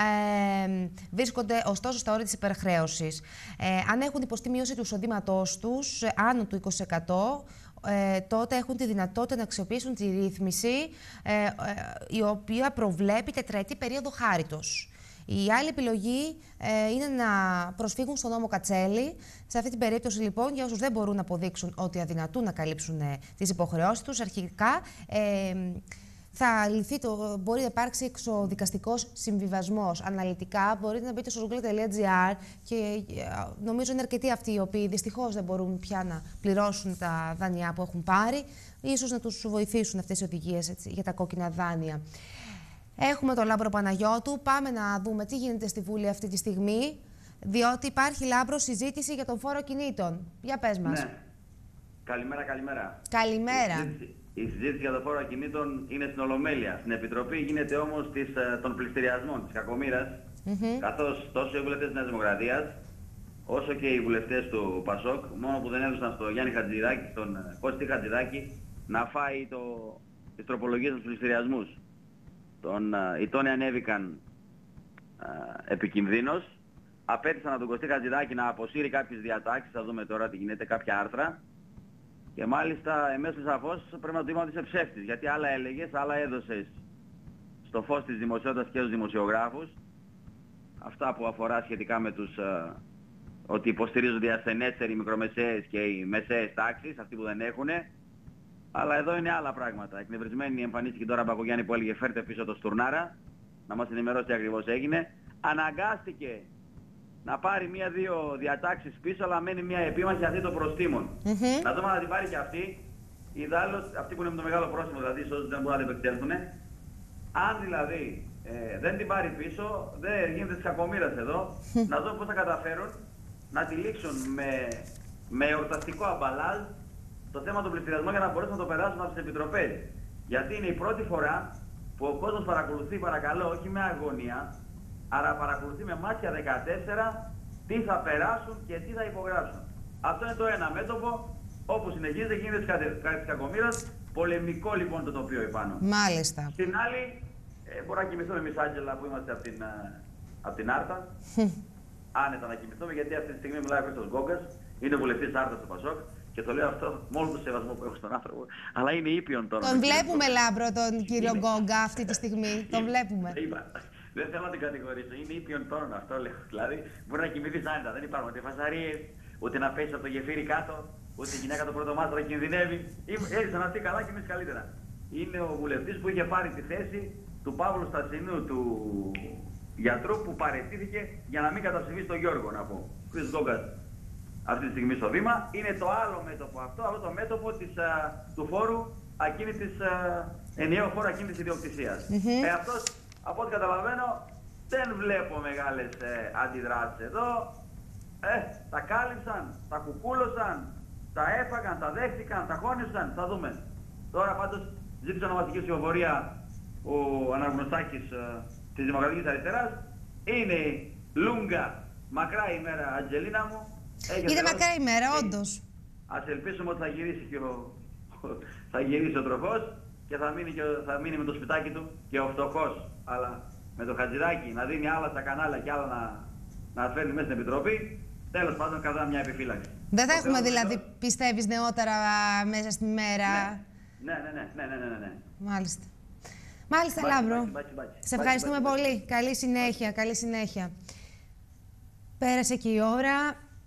ε, βρίσκονται ωστόσο στα όρια της υπερχρέωσης. Ε, αν έχουν υποστεί μείωση του εισοδήματός τους άνω του είκοσι τοις εκατό, ε, τότε έχουν τη δυνατότητα να αξιοποιήσουν τη ρύθμιση ε, ε, η οποία προβλέπει τετραετή περίοδο χάριτος. Η άλλη επιλογή ε, είναι να προσφύγουν στον νόμο Κατσέλη. Σε αυτή την περίπτωση, λοιπόν, για όσους δεν μπορούν να αποδείξουν ότι αδυνατούν να καλύψουν ε, τις υποχρεώσεις τους, αρχικά ε, θα λυθεί το, μπορεί να υπάρξει εξοδικαστικός συμβιβασμός. Αναλυτικά μπορείτε να μπείτε στο ζούγκλα τελεία τζι άρ και ε, νομίζω είναι αρκετοί αυτοί οι οποίοι δυστυχώς δεν μπορούν πια να πληρώσουν τα δάνειά που έχουν πάρει. Ίσως να τους βοηθήσουν αυτές οι οδηγίες έτσι, για τα κόκκινα δάνεια. Έχουμε τον Λάμπρο Παναγιώτου. Πάμε να δούμε τι γίνεται στη Βουλή αυτή τη στιγμή, διότι υπάρχει, Λάμπρο, συζήτηση για τον φόρο κινήτων. Για πες μας. Ναι. Καλημέρα, καλημέρα. Καλημέρα. Η συζήτηση, η συζήτηση για τον φόρο κινήτων είναι στην Ολομέλεια. Στην Επιτροπή γίνεται όμως της, των πληστηριασμών, της κακομοίρας, mm-hmm. καθώς τόσο οι βουλευτές της Νέας Δημοκρατίας, όσο και οι βουλευτές του Πασόκ, μόνο που δεν έδωσαν στο Γιάννη Χατζηδάκη, στον Κώστη Χατζηδάκη, να φάει το, τις τροπολογίες των πληστηριασμούς. Τον, uh, οι τόνοι ανέβηκαν uh, επικινδύνως. Απέτησαν από τον Κωστή Χατζηδάκη να αποσύρει κάποιες διατάξεις, θα δούμε τώρα τι γίνεται, κάποια άρθρα. Και μάλιστα εμέσως σαφώς πρέπει να το είπαμε ότι είσαι ψεύτης, γιατί άλλα έλεγες, άλλα έδωσες στο φως της δημοσιότητας και στους δημοσιογράφους. Αυτά που αφορά σχετικά με τους, uh, ότι υποστηρίζονται οι ασθενέστεροι, οι μικρομεσαίες και οι μεσαίες τάξεις, αυτοί που δεν έχουνε. Αλλά εδώ είναι άλλα πράγματα. Εκνευρισμένη εμφανίστηκε τώρα Μπακογιάννη που έλεγε φέρτε πίσω το Στουρνάρα, να μας ενημερώσει τι ακριβώς έγινε. Αναγκάστηκε να πάρει μία-δύο διατάξεις πίσω, αλλά μένει μία επίμαχη αυτή των προστήμων. Mm-hmm. Να δούμε να την πάρει και αυτή. Ιδάλλως, αυτή που είναι με το μεγάλο πρόστιμο, δηλαδή, όσοι δεν μπορούν να την επεκτέλθουν. Αν δηλαδή ε, δεν την πάρει πίσω, δεν γίνεται της κακομοίρας εδώ. Να δούμε πώς θα καταφέρουν να τη λήξουν με, με εορταστικό αμπαλάζ το θέμα του πληστηριασμού για να μπορέσουν να το περάσουν από τις επιτροπές. Γιατί είναι η πρώτη φορά που ο κόσμος παρακολουθεί, παρακαλώ, όχι με αγωνία, αλλά παρακολουθεί με μάτια δεκατέσσερα τι θα περάσουν και τι θα υπογράψουν. Αυτό είναι το ένα μέτωπο, όπου συνεχίζεται και γίνεται της κακομοίρας, πολεμικό λοιπόν το τοπίο επάνω. Μάλιστα. Στην άλλη, ε, μπορώ να κοιμηθούμε εμείς, Άγγελα, που είμαστε από την, από την Άρτα. Άνετα να κοιμηθούμε, γιατί αυτή τη στιγμή μιλάει ο Χρήστος Γκόγκας, είναι βουλευτής Άρτας του Πασόκ. Και το λέω αυτό με όλο το σεβασμό που έχω στον άνθρωπο. Αλλά είναι ήπιον τώρα. Τον βλέπουμε, Λάμπρο, τον κύριο Γκόγκα αυτή τη στιγμή. Τον βλέπουμε. Είπα. Δεν θέλω να την κατηγορήσω. Είναι ήπιον τόνων αυτό, λέω. Δηλαδή μπορεί να κοιμηθεί άνετα. Δεν υπάρχουν ούτε φασαρίες, ούτε να πέσει από το γεφύρι κάτω, ούτε η γυναίκα το πρώτο μάστρο να κινδυνεύει. Έζησαν αυτοί καλά και εμείς καλύτερα. Είναι ο βουλευτής που είχε πάρει τη θέση του Παύλου Στατσινού, του γιατρού που παραιτήθηκε για να μην καταψηφίσει τον Γιώργο, να πω. Χρήστος Γκόγκας. Αυτή τη στιγμή στο βήμα είναι το άλλο μέτωπο αυτό, αυτό το μέτωπο της, α, του φόρου ακίνητης, α, ενιαίου φόρου ακίνητης ιδιοκτησίας. Mm-hmm. Ε, αυτός, από ό,τι καταλαβαίνω, δεν βλέπω μεγάλες ε, αντιδράσεις εδώ. Ε, τα κάλυψαν, τα κουκούλωσαν, τα έφαγαν, τα δέχτηκαν, τα χώνευσαν, θα δούμε. Τώρα πάντως ζήτησε ονομαστική ψηφοφορία ο Αναγνωστάκης ε, της Δημοκρατικής Αριστεράς. Είναι Λούγκα, μακρά ημέρα, Αντζελίνα μου. Είναι μακρά ημέρα, όντως. Ας ελπίσουμε ότι θα γυρίσει και ο, θα γυρίσει ο τροχός και θα μείνει, και θα μείνει με το σπιτάκι του και ο φτωχός. Αλλά με το Χατζηδάκι να δίνει άλλα στα κανάλια και άλλα να, να φέρνει μέσα στην Επιτροπή, τέλος πάντων κατά μια επιφύλαξη. Δεν θα έχουμε δηλαδή, το... πιστεύεις, νεότερα μέσα στη μέρα. Ναι, ναι, ναι, ναι, ναι, ναι, ναι, ναι. Μάλιστα. Μάλιστα, μπάκι, Λάμπρο. Μπάκι, μπάκι, μπάκι. Σε ευχαριστούμε μπάκι, πολύ. Μπάκι. Καλή συνέχεια, καλή συνέχεια. Πέρασε και η ώρα.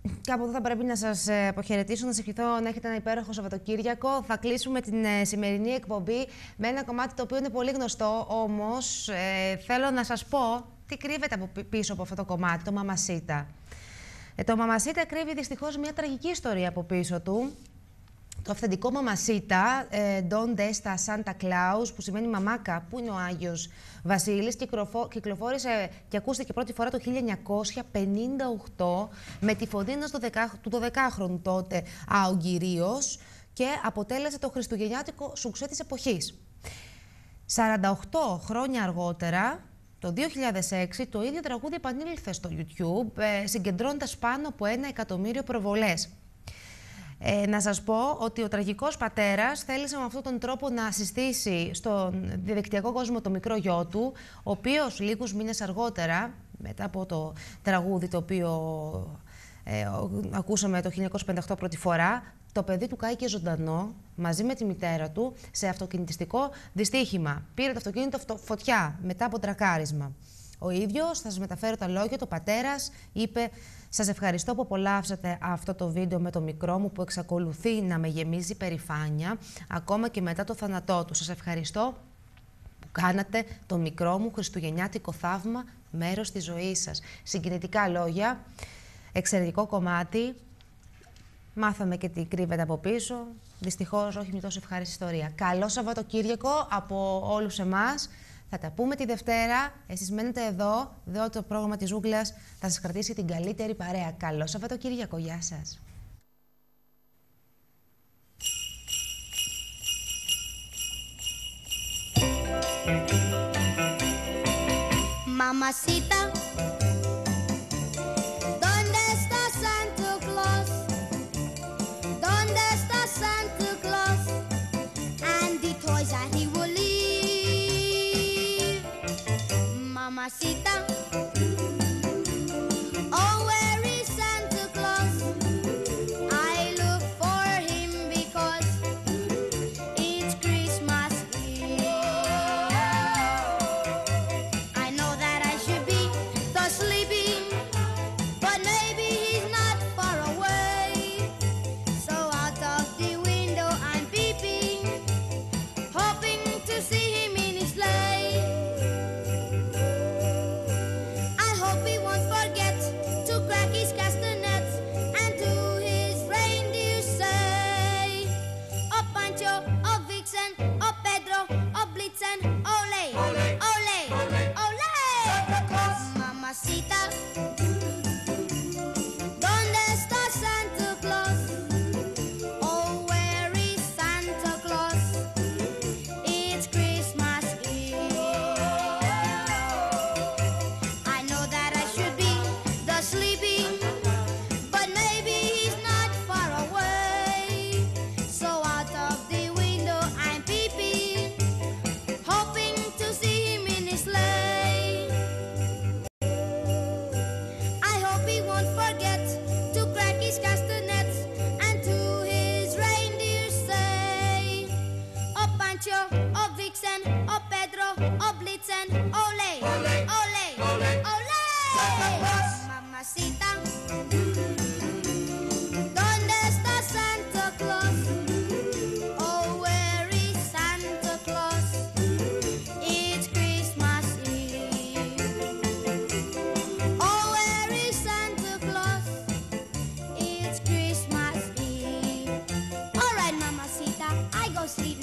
Κάπου εδώ θα πρέπει να σας αποχαιρετήσω, να σας ευχηθώ να έχετε ένα υπέροχο Σαββατοκύριακο. Θα κλείσουμε την ε, σημερινή εκπομπή με ένα κομμάτι το οποίο είναι πολύ γνωστό, όμως ε, θέλω να σας πω τι κρύβεται από πίσω από αυτό το κομμάτι, το Mamacita. Ε, το Mamacita κρύβει δυστυχώς μια τραγική ιστορία από πίσω του. Το αυθεντικό Mamacita, ε, Donde está Santa Claus, που σημαίνει μαμάκα, που είναι ο Άγιος Βασίλης, κυκλοφόρησε και ακούστηκε πρώτη φορά το χίλια εννιακόσια πενήντα οκτώ με τη φωνή ενός του δωδεκάχρονου τότε Αογκυρίος και αποτέλεσε το χριστουγεννιάτικο σουξέ της εποχής. σαράντα οκτώ χρόνια αργότερα, το δύο χιλιάδες έξι, το ίδιο τραγούδι επανήλθε στο YouTube, ε, συγκεντρώνοντας πάνω από ένα εκατομμύριο προβολές. Ε, να σας πω ότι ο τραγικός πατέρας θέλησε με αυτόν τον τρόπο να συστήσει στον διαδικτυακό κόσμο το μικρό γιο του, ο οποίος λίγους μήνες αργότερα, μετά από το τραγούδι το οποίο ε, ακούσαμε το χίλια εννιακόσια πενήντα οκτώ πρώτη φορά, το παιδί του κάηκε ζωντανό μαζί με τη μητέρα του σε αυτοκινητιστικό δυστύχημα. Πήρε το αυτοκίνητο φωτιά μετά από τρακάρισμα. Ο ίδιος, θα σας μεταφέρω τα λόγια, το πατέρας είπε: «Σας ευχαριστώ που απολαύσατε αυτό το βίντεο με το μικρό μου που εξακολουθεί να με γεμίζει περηφάνεια ακόμα και μετά το θάνατό του. Σας ευχαριστώ που κάνατε το μικρό μου χριστουγεννιάτικο θαύμα μέρος της ζωής σας». Συγκινητικά λόγια, εξαιρετικό κομμάτι. Μάθαμε και τι κρύβεται από πίσω. Δυστυχώς όχι μια τόσο ευχάριστη ιστορία. Καλό Σαββατοκύριακο από όλους εμάς. Θα τα πούμε τη Δευτέρα. Εσείς μένετε εδώ, διότι το πρόγραμμα της Ζούγκλας θα σας κρατήσει την καλύτερη παρέα. Καλό Σαββατοκύριακο. Γεια σας. Mamacita, ¿dónde está Santa Claus? ¿Dónde está Santa Claus? And the toys that he will leave. Mamacita, oh, where is Santa Claus? I look for him because it's Christmas Eve. I know that I should be the sleeping, but maybe he's not far away. So out of the window I'm peeping, hoping to see him in his sleigh. I hope he won't forget to crack his castanets and to his reindeer say, "Oh Pancho, oh Vixen, oh Pedro, oh Blitzen, ole, ole, ole, ole." Mamacita, ¿dónde está Santa Claus? Oh, where is Santa Claus? It's Christmas Eve. I know that I should be the sleeping, but maybe he's not far away. So out of the window I'm peeping, hoping to see him in his sleigh. I hope he won't forget to crack his castanets and to his reindeer say, "Oh Pancho, oh Vixen, oh Pedro, oh Blitzen, ole, ole, ole, ole." Mamacita, ¿dónde está Santa Claus? Oh, where is Santa Claus? It's Christmas Eve. Oh, where is Santa Claus? It's Christmas Eve. All right, Mamacita, I go sleep